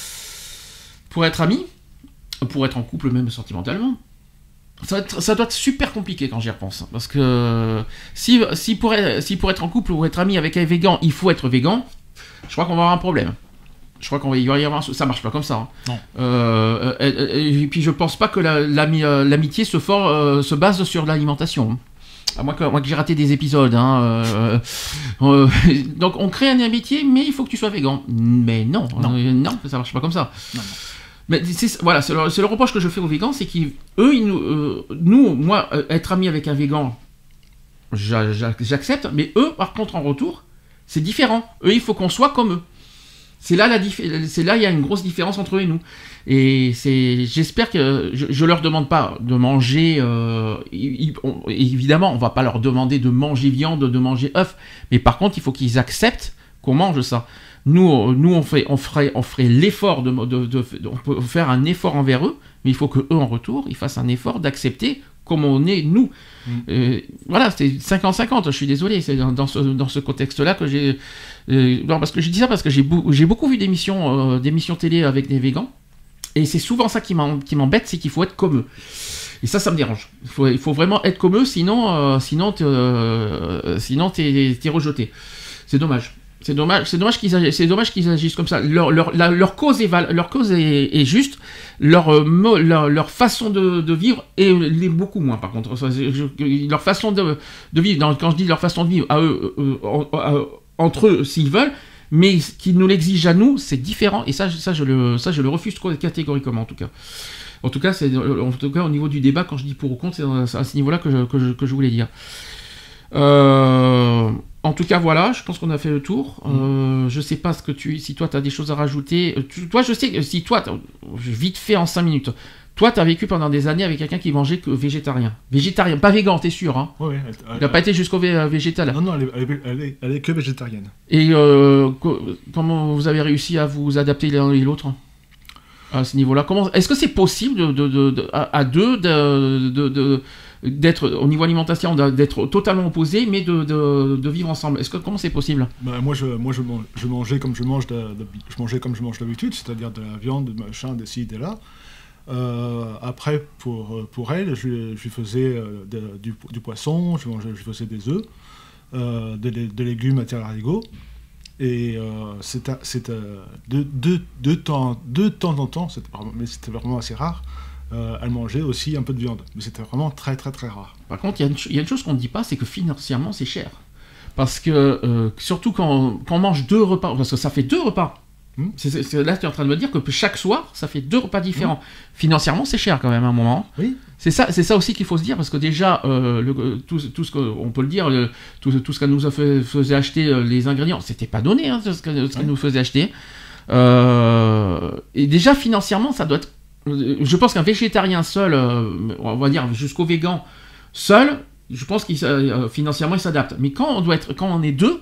pour être amis, pour être en couple même sentimentalement, ça doit être, ça doit être super compliqué quand j'y repense, parce que euh, si, si, pour être, si pour être en couple ou être ami avec un végan, il faut être végan, je crois qu'on va avoir un problème. Je crois qu'on va y avoir, ça marche pas comme ça. Hein. Non. Euh, et, et puis je pense pas que la, l'ami, l'amitié se, for, euh, se base sur l'alimentation. Hein. À moins que, moi que j'ai raté des épisodes. Hein, euh, euh, donc on crée une amitié, mais il faut que tu sois végan. Mais non, non, euh, non ça marche pas comme ça. Non, non. Mais c'est, voilà, c'est le, c'est le reproche que je fais aux végans, c'est qu'eux, ils nous, euh, nous, moi, euh, être ami avec un végan, j'a, j'a, j'accepte, mais eux, par contre, en retour, c'est différent. Eux, il faut qu'on soit comme eux. C'est là, la dif- c'est là, il y a une grosse différence entre eux et nous. Et c'est, j'espère que je, je leur demande pas de manger. Euh, ils, on, évidemment, on va pas leur demander de manger viande, de manger œufs, mais par contre, il faut qu'ils acceptent qu'on mange ça. Nous, nous, on fait, on ferait, on ferait l'effort de, de, de, de, on peut faire un effort envers eux, mais il faut que eux en retour, ils fassent un effort d'accepter comme on est nous. Mmh. Euh, voilà, c'est cinquante cinquante, je suis désolé, c'est dans, dans, ce, dans ce contexte-là que j'ai... Euh, non, parce que je dis ça parce que j'ai, bou- j'ai beaucoup vu d'émissions, euh, d'émissions télé avec des végans, et c'est souvent ça qui, m'en, qui m'embête, c'est qu'il faut être comme eux. Et ça, ça me dérange. Il faut, il faut vraiment être comme eux, sinon, euh, sinon, t'es, euh, sinon t'es, t'es rejeté. C'est dommage. C'est dommage, c'est dommage qu'ils agissent, c'est dommage qu'ils agissent comme ça. Leur, leur, la, leur cause, est, val, leur cause est, est juste, leur, euh, leur, leur façon de, de vivre est, est beaucoup moins, par contre. Je, leur façon de, de vivre, dans, quand je dis leur façon de vivre, à eux, euh, à, à, entre eux, s'ils veulent, mais qu'ils nous l'exigent à nous, c'est différent. Et ça, ça, je le, ça, je le refuse catégoriquement, en tout cas. En tout cas, c'est, en tout cas, au niveau du débat, quand je dis pour ou contre, c'est à ce niveau-là que je, que je, que je voulais dire. Euh... En tout cas, voilà, je pense qu'on a fait le tour. Mmh. Euh, je sais pas ce que tu, si toi, tu as des choses à rajouter. Tu, toi, je sais que si toi, vite fait en cinq minutes, toi, tu as vécu pendant des années avec quelqu'un qui mangeait que végétarien. Végétarien, pas végan, t'es sûr, hein? Oui, oui. Il n'a pas été jusqu'au vé- végétal. Non, non, elle est, elle est, elle est, elle est que végétarienne. Et euh, co- comment vous avez réussi à vous adapter l'un et l'autre à ce niveau-là? Comment, est-ce que c'est possible de, de, de, de, à, à deux de, de, de d'être au niveau alimentation, d'être totalement opposés, mais de, de, de vivre ensemble. Est-ce que comment c'est possible? Bah, moi, je, moi je, mange, je mangeais comme je mange, de, de, je mangeais comme je mange d'habitude, c'est-à-dire de la viande, de machin, de ci, de là. Euh, après, pour, pour elle, je, je faisais de, du, du poisson, je, mangeais, je faisais des œufs, euh, des, des légumes à tire-larigot. Et euh, c'est, c'est euh, de, de, de, temps, de temps en temps, c'était vraiment, mais c'était vraiment assez rare. Euh, elle mangeait aussi un peu de viande, mais c'était vraiment très très très rare. Par contre, il y, y a une chose qu'on ne dit pas, c'est que financièrement c'est cher. Parce que, euh, surtout quand, quand on mange deux repas, parce que ça fait deux repas. Mmh. C'est, c'est, c'est, là, tu es en train de me dire que chaque soir, ça fait deux repas différents. Mmh. Financièrement, c'est cher quand même à un moment. Oui. C'est ça, c'est ça aussi qu'il faut se dire, parce que déjà, euh, le, tout, tout ce qu'on peut le dire, le, tout, tout ce qu'elle nous a fait, faisait acheter, euh, les ingrédients, c'était pas donné, hein, ce qu'elle, ce qu'elle oui. nous faisait acheter. Euh, et déjà, financièrement, ça doit être... Je pense qu'un végétarien seul, euh, on va dire jusqu'au végan seul, je pense qu'il euh, financièrement il s'adapte. Mais quand on doit être, quand on est deux,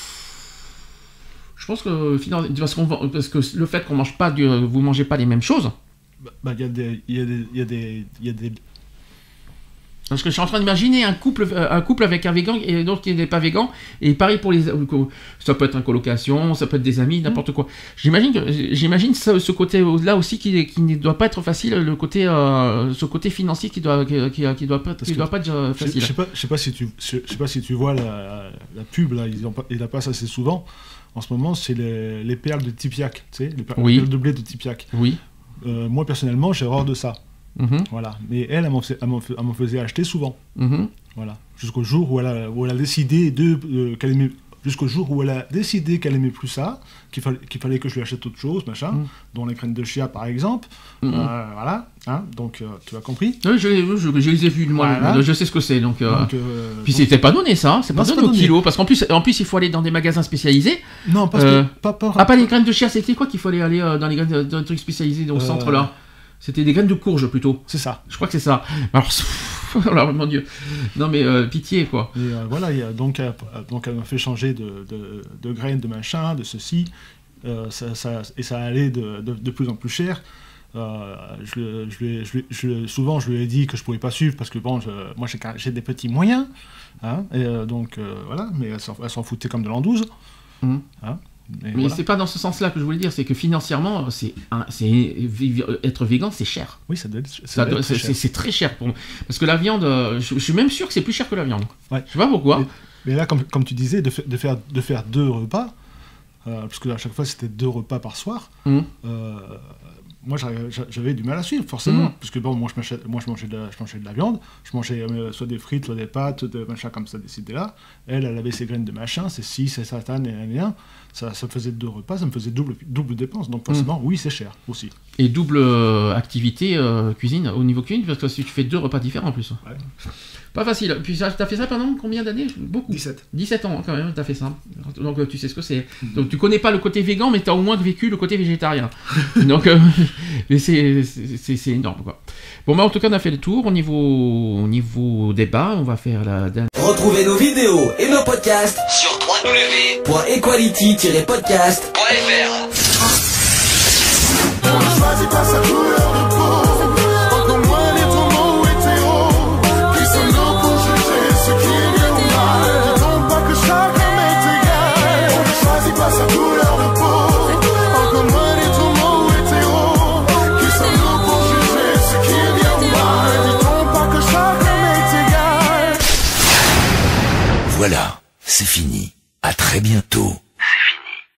je pense que parce, qu'on, parce que le fait qu'on mange pas, du, vous mangez pas les mêmes choses. Bah, il y a des, il y a des, il y a des, il y a des. Parce que je suis en train d'imaginer un couple, un couple avec un végan et d'autres qui n'est pas végan, et pareil pour les, ça peut être une colocation, ça peut être des amis, n'importe quoi. J'imagine que, j'imagine ce, ce côté-là aussi qui, qui ne doit pas être facile, le côté, euh, ce côté financier qui doit, qui, qui, qui doit pas, qui doit pas être facile. Je sais pas, je sais pas si tu, je sais pas si tu vois la, la pub là, ils, ont, ils la passent assez souvent. En ce moment, c'est les, les perles de Tipiak, tu sais, les perles, oui. les perles de blé de Tipiak. Oui. Euh, moi personnellement, j'ai horreur de ça. Mmh. Voilà. Mais elle, elle m'en, elle, m'en, elle m'en faisait acheter souvent. Mmh. Voilà. Jusqu'au jour où elle a, où elle a décidé de, euh, qu'elle aimait, jusqu'au jour où elle a décidé qu'elle aimait plus ça, qu'il fallait, qu'il fallait que je lui achète autre chose, machin, mmh. dont les graines de chia par exemple. Mmh. Euh, voilà. Hein, donc euh, tu as compris. Oui, je, je, je, je les ai vus moi. Voilà. Je sais ce que c'est. Donc. Euh... donc euh, Puis donc... c'était pas donné ça. Hein, c'est pas non, donné au kilo, parce qu'en plus, en plus, il faut aller dans des magasins spécialisés. Non, parce euh... que pas peur. Ah, pas les graines de chia. C'était quoi qu'il fallait aller euh, dans les graines dans les trucs spécialisés au euh... centre là? C'était des graines de courge plutôt. C'est ça. Je crois que c'est ça. Alors, alors mon Dieu. Non mais euh, pitié quoi. Et euh, voilà, y a, donc, euh, donc elle m'a fait changer de, de, de graines, de machin, de ceci. Euh, ça, ça, et ça allait de, de, de plus en plus cher. Euh, je, je, je, je, souvent, je lui ai dit que je pouvais pas suivre parce que bon, je, moi j'ai, j'ai des petits moyens. Hein, et euh, donc euh, voilà, mais elle s'en, elle s'en foutait comme de l'an douze. Mmh. Hein. Mais voilà. C'est pas dans ce sens-là que je voulais dire, c'est que financièrement, c'est, un, c'est être végan, c'est cher. Oui, ça doit être, ça ça doit être c'est, cher. C'est, c'est très cher pour moi. Parce que la viande, je, je suis même sûr que c'est plus cher que la viande. Ouais. Je sais pas pourquoi. Mais, mais là, comme, comme tu disais, de, fa- de, faire, de faire deux repas, euh, parce que à chaque fois c'était deux repas par soir, mmh. euh, moi j'avais du mal à suivre, forcément. Mmh. Parce que bon, moi je mangeais, moi, je mangeais, de, la, je mangeais de la viande, je mangeais euh, soit des frites, soit des pâtes, des machins comme ça, des là. Elle, elle avait ses graines de machin, c'est ci, c'est satan et rien. Ça, ça me faisait deux repas, ça me faisait double, double dépense. Donc forcément, mmh. oui, c'est cher aussi. Et double euh, activité euh, cuisine, au niveau cuisine, parce que si tu fais deux repas différents en plus. Ouais. Pas facile. Puis ça, t'as fait ça pendant combien d'années? Beaucoup. dix-sept. dix-sept ans quand même, t'as fait ça. Donc tu sais ce que c'est. Mmh. Donc tu connais pas le côté végan, mais t'as au moins vécu le côté végétarien. Donc euh, mais c'est, c'est, c'est énorme quoi. Bon bah en tout cas on a fait le tour. Au niveau, au niveau débat, on va faire la dernière. Retrouvez nos vidéos et nos podcasts sur w w w point equality tiret podcast point f r. Choisis pas sa couleur.